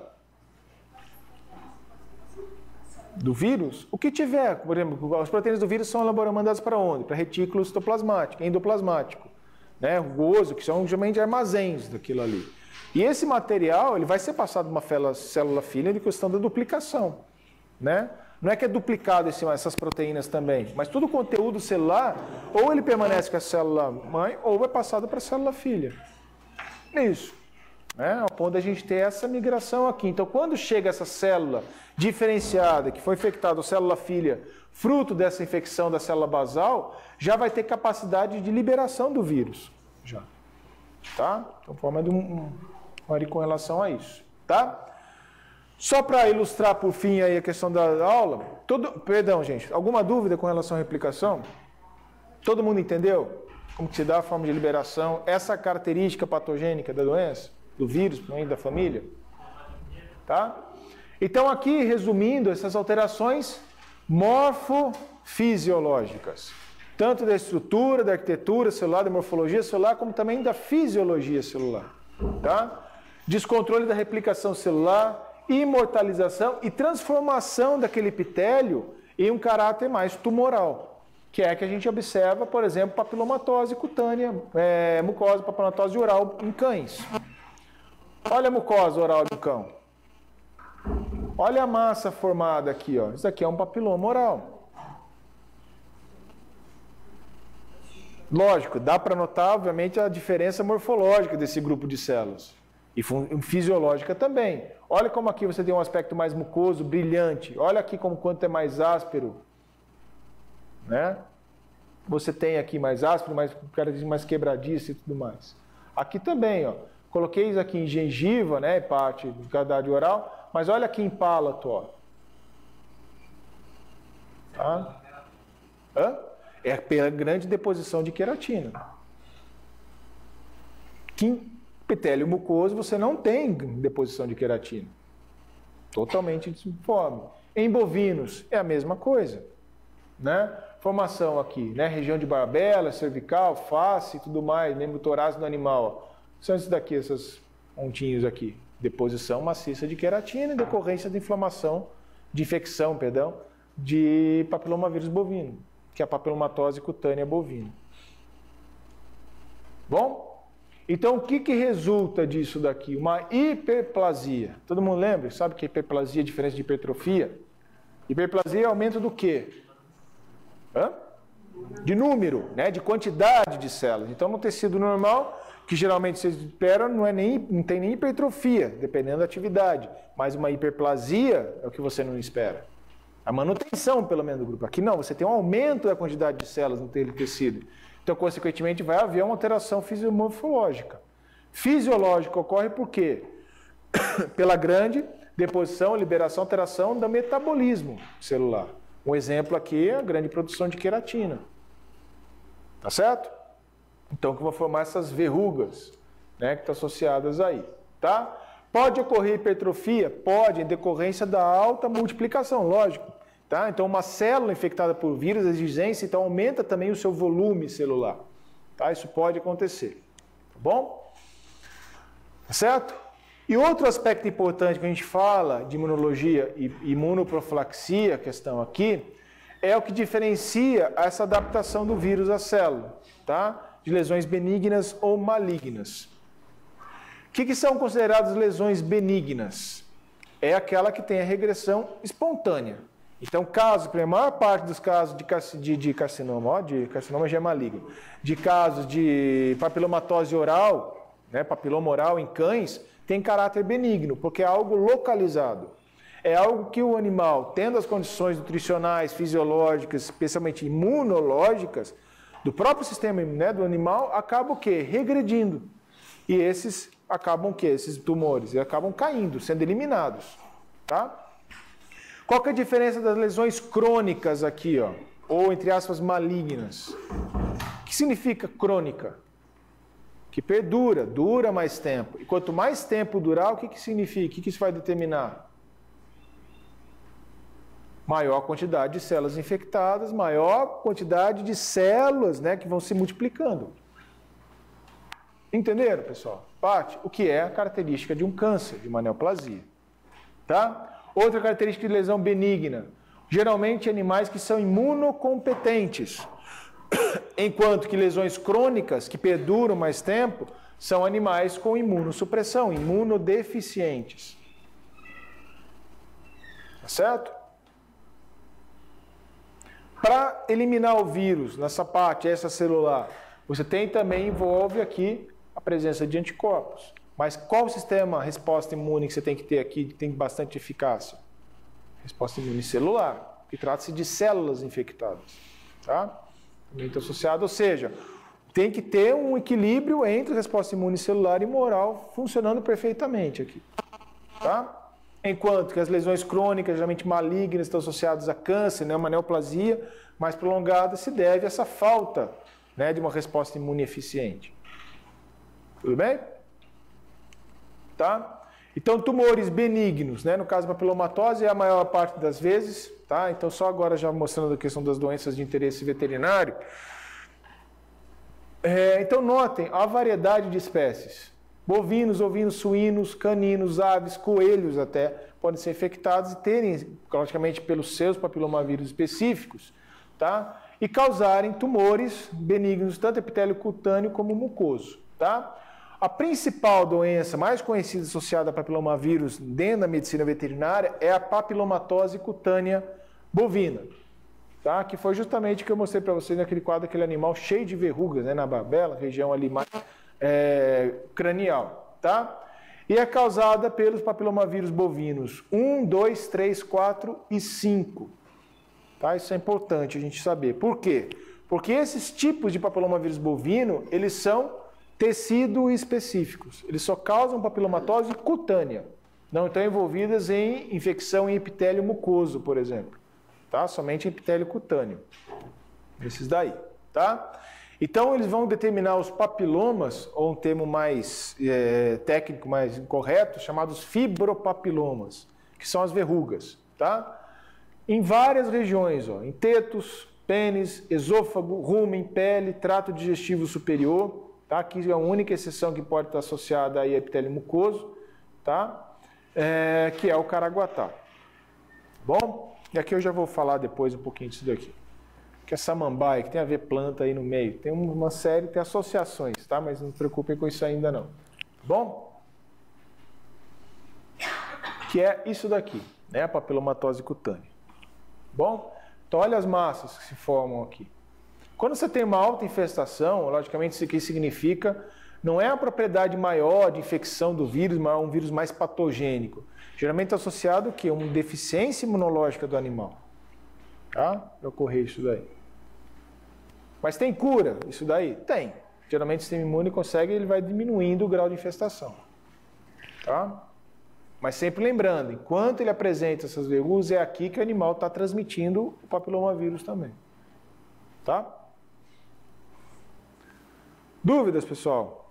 Do vírus? O que tiver, por exemplo, as proteínas do vírus são mandadas para onde? Para retículo citoplasmático, endoplasmático, né? Rugoso, que são geralmente armazéns daquilo ali. E esse material ele vai ser passado de uma célula filha de questão da duplicação, né? Não é que é duplicado essas proteínas também, mas todo o conteúdo celular, ou ele permanece com a célula mãe, ou é passado para a célula filha. Isso. Né? Ao ponto da gente ter essa migração aqui. Então, quando chega essa célula diferenciada, que foi infectada, a célula filha, fruto dessa infecção da célula basal, já vai ter capacidade de liberação do vírus. Já. Tá? Então, forma de com relação a isso. Tá? Só para ilustrar por fim aí a questão da aula, perdão, gente, alguma dúvida com relação à replicação? Todo mundo entendeu como que se dá a forma de liberação, essa característica patogênica da doença, do vírus, da família? Tá? Então aqui, resumindo, essas alterações morfofisiológicas, tanto da estrutura, da arquitetura celular, da morfologia celular, como também da fisiologia celular. Tá? Descontrole da replicação celular, imortalização e transformação daquele epitélio em um caráter mais tumoral, que é que a gente observa, por exemplo, papilomatose cutânea, mucosa, papilomatose oral em cães. Olha a mucosa oral do cão. Olha a massa formada aqui, ó. Isso aqui é um papiloma oral. Lógico, dá para notar, obviamente, a diferença morfológica desse grupo de células. E fisiológica também. Olha como aqui você tem um aspecto mais mucoso, brilhante. Olha aqui como quanto é mais áspero. Né? Você tem aqui mais áspero, mais quebradiço e tudo mais. Aqui também, ó. Coloquei isso aqui em gengiva, né? Parte de cavidade oral. Mas olha aqui em palato, ó. Tá? Hã? É pela grande deposição de queratina. Epitélio mucoso, você não tem deposição de queratina. Totalmente disforme. Em bovinos, é a mesma coisa. Né? Formação aqui, né? Região de barbela, cervical, face e tudo mais, membro torácico do animal. São esses daqui, esses pontinhos aqui. Deposição maciça de queratina em decorrência de inflamação, de infecção, perdão, de papilomavírus bovino, que é a papilomatose cutânea bovina. Bom? Então, o que resulta disso daqui? Uma hiperplasia. Todo mundo lembra? Sabe que hiperplasia é diferente de hipertrofia? Hiperplasia é aumento do quê? Hã? De número, né? De quantidade de células. Então, no tecido normal, que geralmente vocês esperam, não tem nem hipertrofia, dependendo da atividade. Mas uma hiperplasia é o que você não espera. A manutenção, pelo menos, do grupo. Aqui não, você tem um aumento da quantidade de células no tecido. Então, consequentemente, vai haver uma alteração fisiomorfológica. Fisiológica ocorre por quê? Pela grande deposição, liberação, alteração do metabolismo celular. Um exemplo aqui é a grande produção de queratina. Tá certo? Então, que vão formar essas verrugas, né, que estão associadas aí. Tá? Pode ocorrer hipertrofia? Pode, em decorrência da alta multiplicação, lógico. Tá? Então, uma célula infectada por vírus, a exigência, então aumenta também o seu volume celular. Tá? Isso pode acontecer. Tá bom? Certo? E outro aspecto importante que a gente fala de imunologia e imunoprofilaxia, a questão aqui, é o que diferencia essa adaptação do vírus à célula, tá? De lesões benignas ou malignas. O que são consideradas lesões benignas? É aquela que tem a regressão espontânea. Então, a maior parte dos casos de carcinoma, de carcinoma já é maligno, de casos de papilomatose oral, né, papiloma oral em cães, tem caráter benigno, porque é algo localizado. É algo que o animal, tendo as condições nutricionais, fisiológicas, especialmente imunológicas, do próprio sistema, né, do animal, acaba o quê? Regredindo. E esses acabam o quê? Esses tumores, e acabam caindo, sendo eliminados. Tá? Qual que é a diferença das lesões crônicas aqui? Ó? ou, entre aspas, malignas. O que significa crônica? Que perdura, dura mais tempo. E quanto mais tempo durar, o que significa? O que isso vai determinar? Maior quantidade de células infectadas, maior quantidade de células, né, que vão se multiplicando. Entenderam, pessoal? Parte, o que é a característica de um câncer, de uma neoplasia. Tá? Outra característica de lesão benigna. Geralmente animais que são imunocompetentes. Enquanto que lesões crônicas, que perduram mais tempo, são animais com imunossupressão, imunodeficientes. Tá certo? Para eliminar o vírus nessa parte extracelular, você também envolve aqui a presença de anticorpos. Mas qual o sistema resposta imune que você tem que ter aqui que tem bastante eficácia? Resposta imune celular, que trata-se de células infectadas. Tá? Também está associado, ou seja, tem que ter um equilíbrio entre resposta imune celular e moral funcionando perfeitamente aqui. Tá? Enquanto que as lesões crônicas, geralmente malignas, estão associadas a câncer, né, uma neoplasia mais prolongada, se deve a essa falta, né, de uma resposta imune eficiente. Tudo bem? Tá? Então, tumores benignos, né, no caso papilomatose é a maior parte das vezes, tá? Então, só agora já mostrando a questão das doenças de interesse veterinário. Então, notem a variedade de espécies. Bovinos, ovinos, suínos, caninos, aves, coelhos até, podem ser infectados e terem, logicamente, pelos seus papilomavírus específicos, tá? E causarem tumores benignos, tanto epitélio cutâneo como mucoso, tá? A principal doença mais conhecida associada a papilomavírus dentro da medicina veterinária é a papilomatose cutânea bovina, tá? Que foi justamente o que eu mostrei para vocês naquele quadro, aquele animal cheio de verrugas, né, na barbela, região ali mais cranial, tá? E é causada pelos papilomavírus bovinos 1, 2, 3, 4 e 5. Tá? Isso é importante a gente saber. Por quê? Porque esses tipos de papilomavírus bovino, eles são tecido específicos. Eles só causam papilomatose cutânea. Não estão envolvidas em infecção em epitélio mucoso, por exemplo. Tá? Somente em epitélio cutâneo. Esses daí, tá? Então, eles vão determinar os papilomas, ou um termo mais técnico, mais incorreto, chamados fibropapilomas, que são as verrugas, tá? Em várias regiões, ó, em tetos, pênis, esôfago, rumen, pele, trato digestivo superior, tá? Aqui é a única exceção que pode estar associada aí a epitélio mucoso, tá? Que é o caraguatá. Bom, e aqui eu já vou falar depois um pouquinho disso daqui. Que é samambaia, que tem a ver planta aí no meio. Tem uma série, tem associações, tá? Mas não se preocupem com isso ainda não. Bom? Que é isso daqui, né? A papilomatose cutânea. Bom? Então olha as massas que se formam aqui. Quando você tem uma alta infestação, logicamente isso aqui significa, não é a propriedade maior de infecção do vírus, mas é um vírus mais patogênico. Geralmente é associado o quê? Uma deficiência imunológica do animal. Tá? Para ocorrer isso daí. Mas tem cura isso daí? Tem. Geralmente o sistema imune consegue, ele vai diminuindo o grau de infestação. Tá? Mas sempre lembrando, enquanto ele apresenta essas verrugas, é aqui que o animal está transmitindo o papilomavírus também. Tá? Dúvidas, pessoal?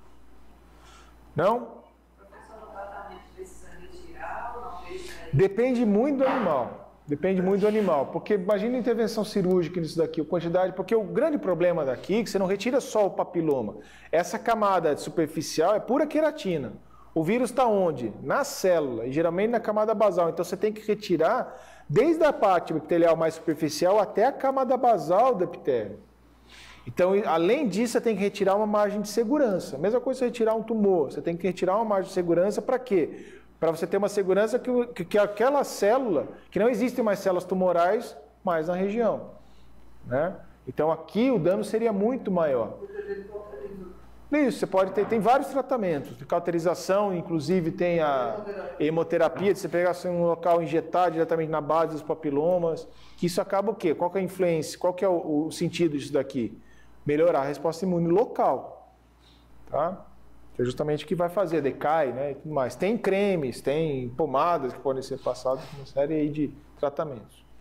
Não? Professor, o tratamento precisa retirar ou não deixa? Depende muito do animal. Depende muito do animal, porque imagina a intervenção cirúrgica nisso daqui, a quantidade, porque o grande problema daqui é que você não retira só o papiloma. Essa camada superficial é pura queratina. O vírus está onde? Na célula, e geralmente na camada basal. Então você tem que retirar desde a parte epitelial mais superficial até a camada basal do epitélio. Então, além disso, você tem que retirar uma margem de segurança. Mesma coisa você retirar um tumor, você tem que retirar uma margem de segurança para quê? Para você ter uma segurança que aquela célula, que não existem mais células tumorais mais na região. Né? Então aqui o dano seria muito maior. Isso, você pode ter, tem vários tratamentos, de cauterização, inclusive tem a hemoterapia, de você pegar assim, um local e injetar diretamente na base dos papilomas, que isso acaba o quê? Qual que é a influência, qual que é o sentido disso daqui? Melhorar a resposta imune local. Tá? Que é justamente o que vai fazer, decai, né, e tudo mais. Tem cremes, tem pomadas que podem ser passadas com uma série aí de tratamentos.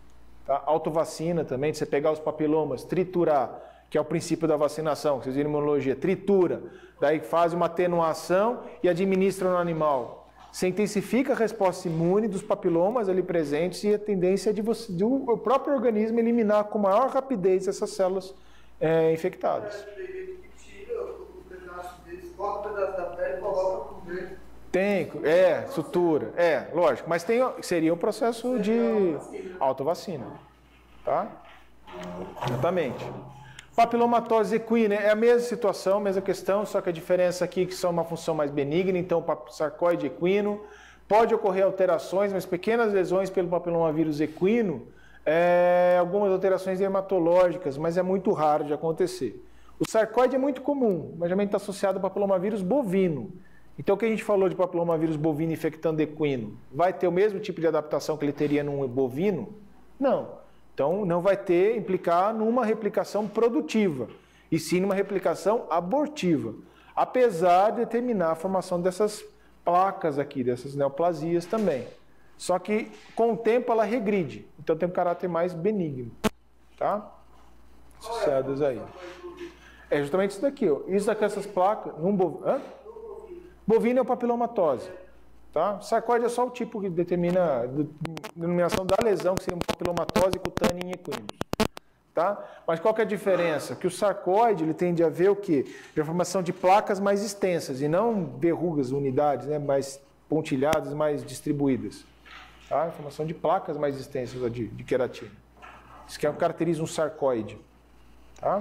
Tá? Autovacina também, de você pegar os papilomas, triturar, que é o princípio da vacinação, que vocês viram em imunologia, tritura, daí faz uma atenuação e administra no animal. Você intensifica a resposta imune dos papilomas ali presentes e a tendência é de o próprio organismo eliminar com maior rapidez essas células infectadas. Tem gente que tira o pedaço deles, corta o pedaço da pele e coloca no dentro. Tem, sutura, lógico, mas seria um processo de autovacina, tá? Exatamente. Papilomatose equina é a mesma situação, mesma questão, só que a diferença aqui é que são uma função mais benigna, então sarcoide equino, pode ocorrer alterações, mas pequenas lesões pelo papilomavírus equino, algumas alterações hematológicas, mas é muito raro de acontecer. O sarcoide é muito comum, mas também está associado ao papilomavírus bovino. Então, o que a gente falou de papilomavírus bovino infectando equino, vai ter o mesmo tipo de adaptação que ele teria num bovino? Não. Então, não vai implicar numa replicação produtiva, e sim numa replicação abortiva, apesar de determinar a formação dessas placas aqui, dessas neoplasias também. Só que, com o tempo, ela regride, então tem um caráter mais benigno, tá? Associadas aí. É justamente isso daqui, ó. Isso daqui, essas placas, bovino é o papilomatose. Tá? Sarcoide é só o tipo que determina a denominação da lesão, que seria uma papilomatose cutânea em equinos. Tá? Mas qual que é a diferença? Que o sarcoide ele tende a ver o quê? A formação de placas mais extensas e não verrugas, unidades, né? Mais pontilhadas, mais distribuídas. Tá? A formação de placas mais extensas de queratina. Isso que caracteriza um sarcoide. Tá?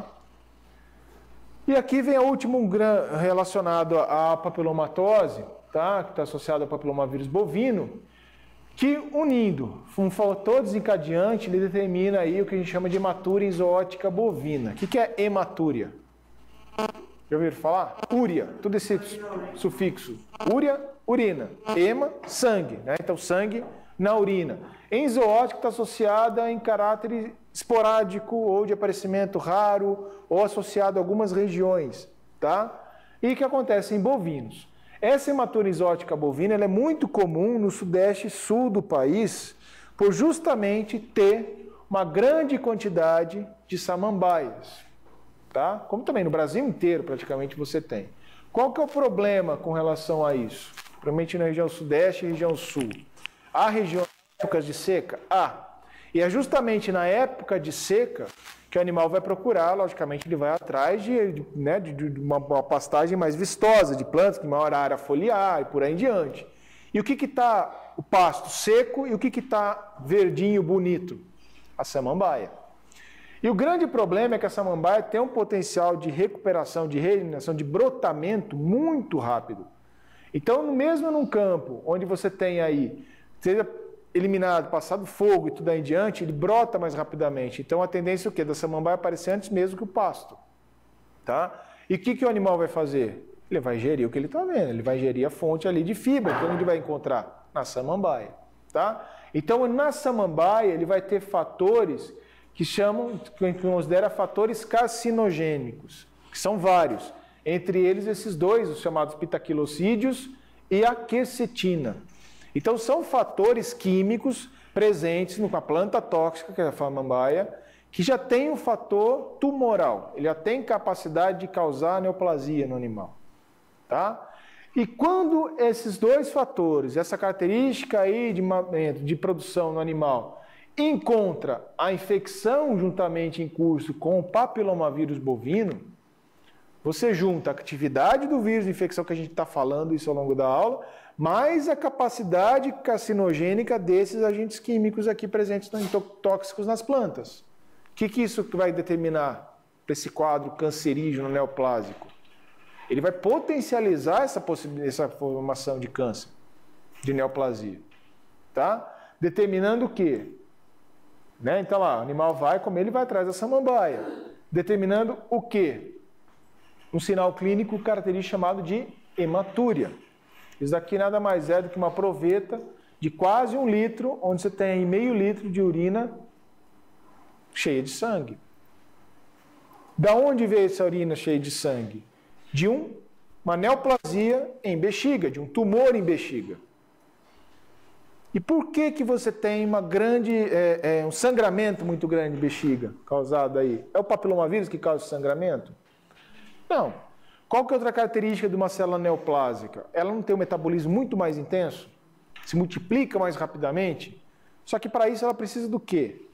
E aqui vem o último relacionado à papilomatose, tá? Que está associado ao papilomavírus bovino, que unindo um fator desencadeante, ele determina aí o que a gente chama de hematúria zoótica bovina. O que é hematúria? Já ouviram falar? Úria, tudo esse sufixo. Úria, urina. Hema, sangue. Né? Então, sangue na urina. Em zoótico está associada em caráter esporádico ou de aparecimento raro ou associado a algumas regiões. Tá? E o que acontece em bovinos? Essa hematúria exótica bovina ela é muito comum no sudeste e sul do país, por justamente ter uma grande quantidade de samambaias. Tá? Como também no Brasil inteiro praticamente você tem. Qual que é o problema com relação a isso? Provavelmente na região sudeste e região sul. Há regiões épocas de seca? E é justamente na época de seca que o animal vai procurar, logicamente ele vai atrás de uma pastagem mais vistosa, de plantas com maior área foliar e por aí em diante. E o que está o pasto seco e o que está verdinho, bonito? A samambaia. E o grande problema é que a samambaia tem um potencial de recuperação, de regeneração, de brotamento muito rápido. Então, mesmo num campo onde você tem aí, seja eliminado, passado fogo e tudo aí em diante, ele brota mais rapidamente. Então a tendência é o quê? Da samambaia aparecer antes mesmo que o pasto. Tá? E o que o animal vai fazer? Ele vai ingerir o que ele está vendo, ele vai ingerir a fonte ali de fibra, que onde vai encontrar? Na samambaia. Tá? Então na samambaia ele vai ter fatores que considera fatores carcinogênicos, que são vários. Entre eles esses dois, os chamados pitaquilocídeos e a quercetina. Então, são fatores químicos presentes numa planta tóxica, que é a samambaia, que já tem um fator tumoral. Ele já tem capacidade de causar neoplasia no animal. Tá? E quando esses dois fatores, essa característica aí de produção no animal, encontra a infecção juntamente em curso com o papilomavírus bovino, você junta a atividade do vírus de infecção que a gente está falando isso ao longo da aula, mais a capacidade carcinogênica desses agentes químicos aqui presentes tóxicos nas plantas. O que isso vai determinar para esse quadro cancerígeno neoplásico? Ele vai potencializar essa formação de câncer, de neoplasia. Tá? Determinando o quê? Né? Então lá, o animal vai comer, ele vai atrás da samambaia. Determinando o quê? Um sinal clínico característico chamado de hematúria. Isso daqui nada mais é do que uma proveta de quase 1 litro, onde você tem meio litro de urina cheia de sangue. Da onde veio essa urina cheia de sangue? De uma neoplasia em bexiga, de um tumor em bexiga. E por que que você tem um sangramento muito grande de bexiga causado aí? É o papilomavírus que causa o sangramento? Não. Qual que é outra característica de uma célula neoplásica? Ela não tem um metabolismo muito mais intenso? Se multiplica mais rapidamente? Só que para isso ela precisa do quê?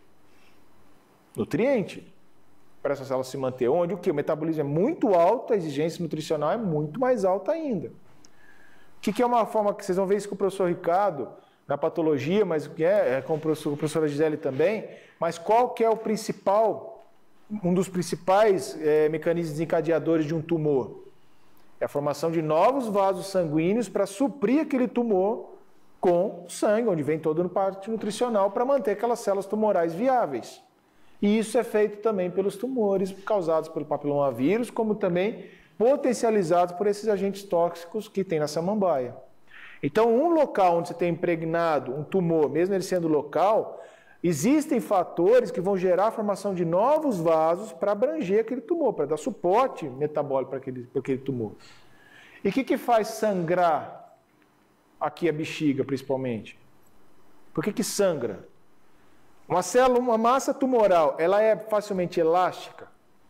Nutriente. Para essa célula se manter. Onde o quê? O metabolismo é muito alto, a exigência nutricional é muito mais alta ainda. O que é uma forma que vocês vão ver isso com o professor Ricardo, na patologia, mas o que com a professora Gisele também, mas qual que é o principal, um dos principais mecanismos desencadeadores de um tumor? É a formação de novos vasos sanguíneos para suprir aquele tumor com sangue, onde vem toda a parte nutricional para manter aquelas células tumorais viáveis. E isso é feito também pelos tumores causados pelo papilomavírus, como também potencializados por esses agentes tóxicos que tem na samambaia. Então, um local onde você tem impregnado um tumor, mesmo ele sendo local, existem fatores que vão gerar a formação de novos vasos para abranger aquele tumor, para dar suporte metabólico para aquele tumor. E o que faz sangrar aqui a bexiga, principalmente? Por que sangra? Uma célula, uma massa tumoral, ela é facilmente elástica?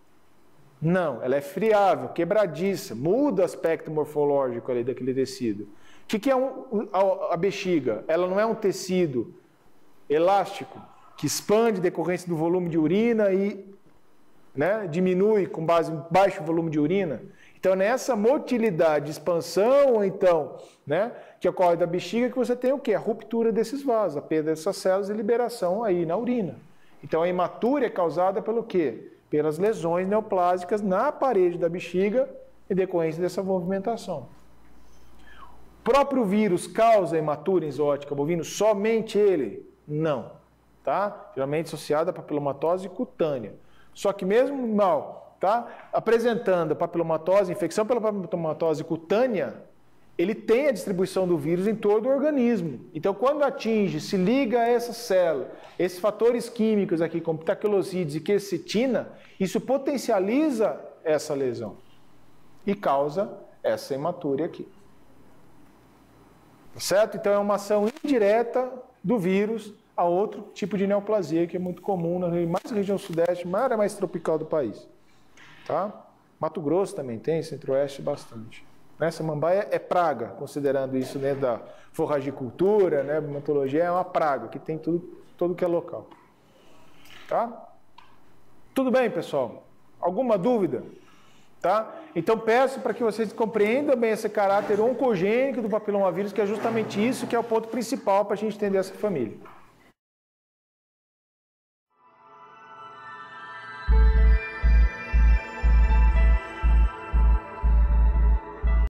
Não, ela é friável, quebradiça, muda o aspecto morfológico ali daquele tecido. O que é a bexiga? Ela não é um tecido elástico que expande em decorrência do volume de urina e diminui com base em baixo volume de urina. Então, nessa motilidade, expansão, ou então, que ocorre da bexiga, que você tem o quê? A ruptura desses vasos, a perda dessas células e liberação aí na urina. Então, a hematúria é causada pelo quê? Pelas lesões neoplásicas na parede da bexiga em decorrência dessa movimentação. O próprio vírus causa hematúria enzótica bovina? Somente ele? Não. Tá? Geralmente associado à papilomatose cutânea. Só que mesmo mal, apresentando a papilomatose, infecção pela papilomatose cutânea, ele tem a distribuição do vírus em todo o organismo. Então, quando atinge, se liga a essa célula, esses fatores químicos aqui, como pitaquilosídeos e quercetina, isso potencializa essa lesão e causa essa hematúria aqui. Certo? Então, é uma ação indireta do vírus a outro tipo de neoplasia, que é muito comum mais na região sudeste, na área mais tropical do país. Tá? Mato Grosso também tem, centro-oeste bastante. Samambaia é praga, considerando isso dentro da forragicultura, hematologia, é uma praga, que tem tudo que é local. Tá? Tudo bem, pessoal? Alguma dúvida? Tá? Então peço para que vocês compreendam bem esse caráter oncogênico do papilomavírus, que é justamente isso que é o ponto principal para a gente entender essa família.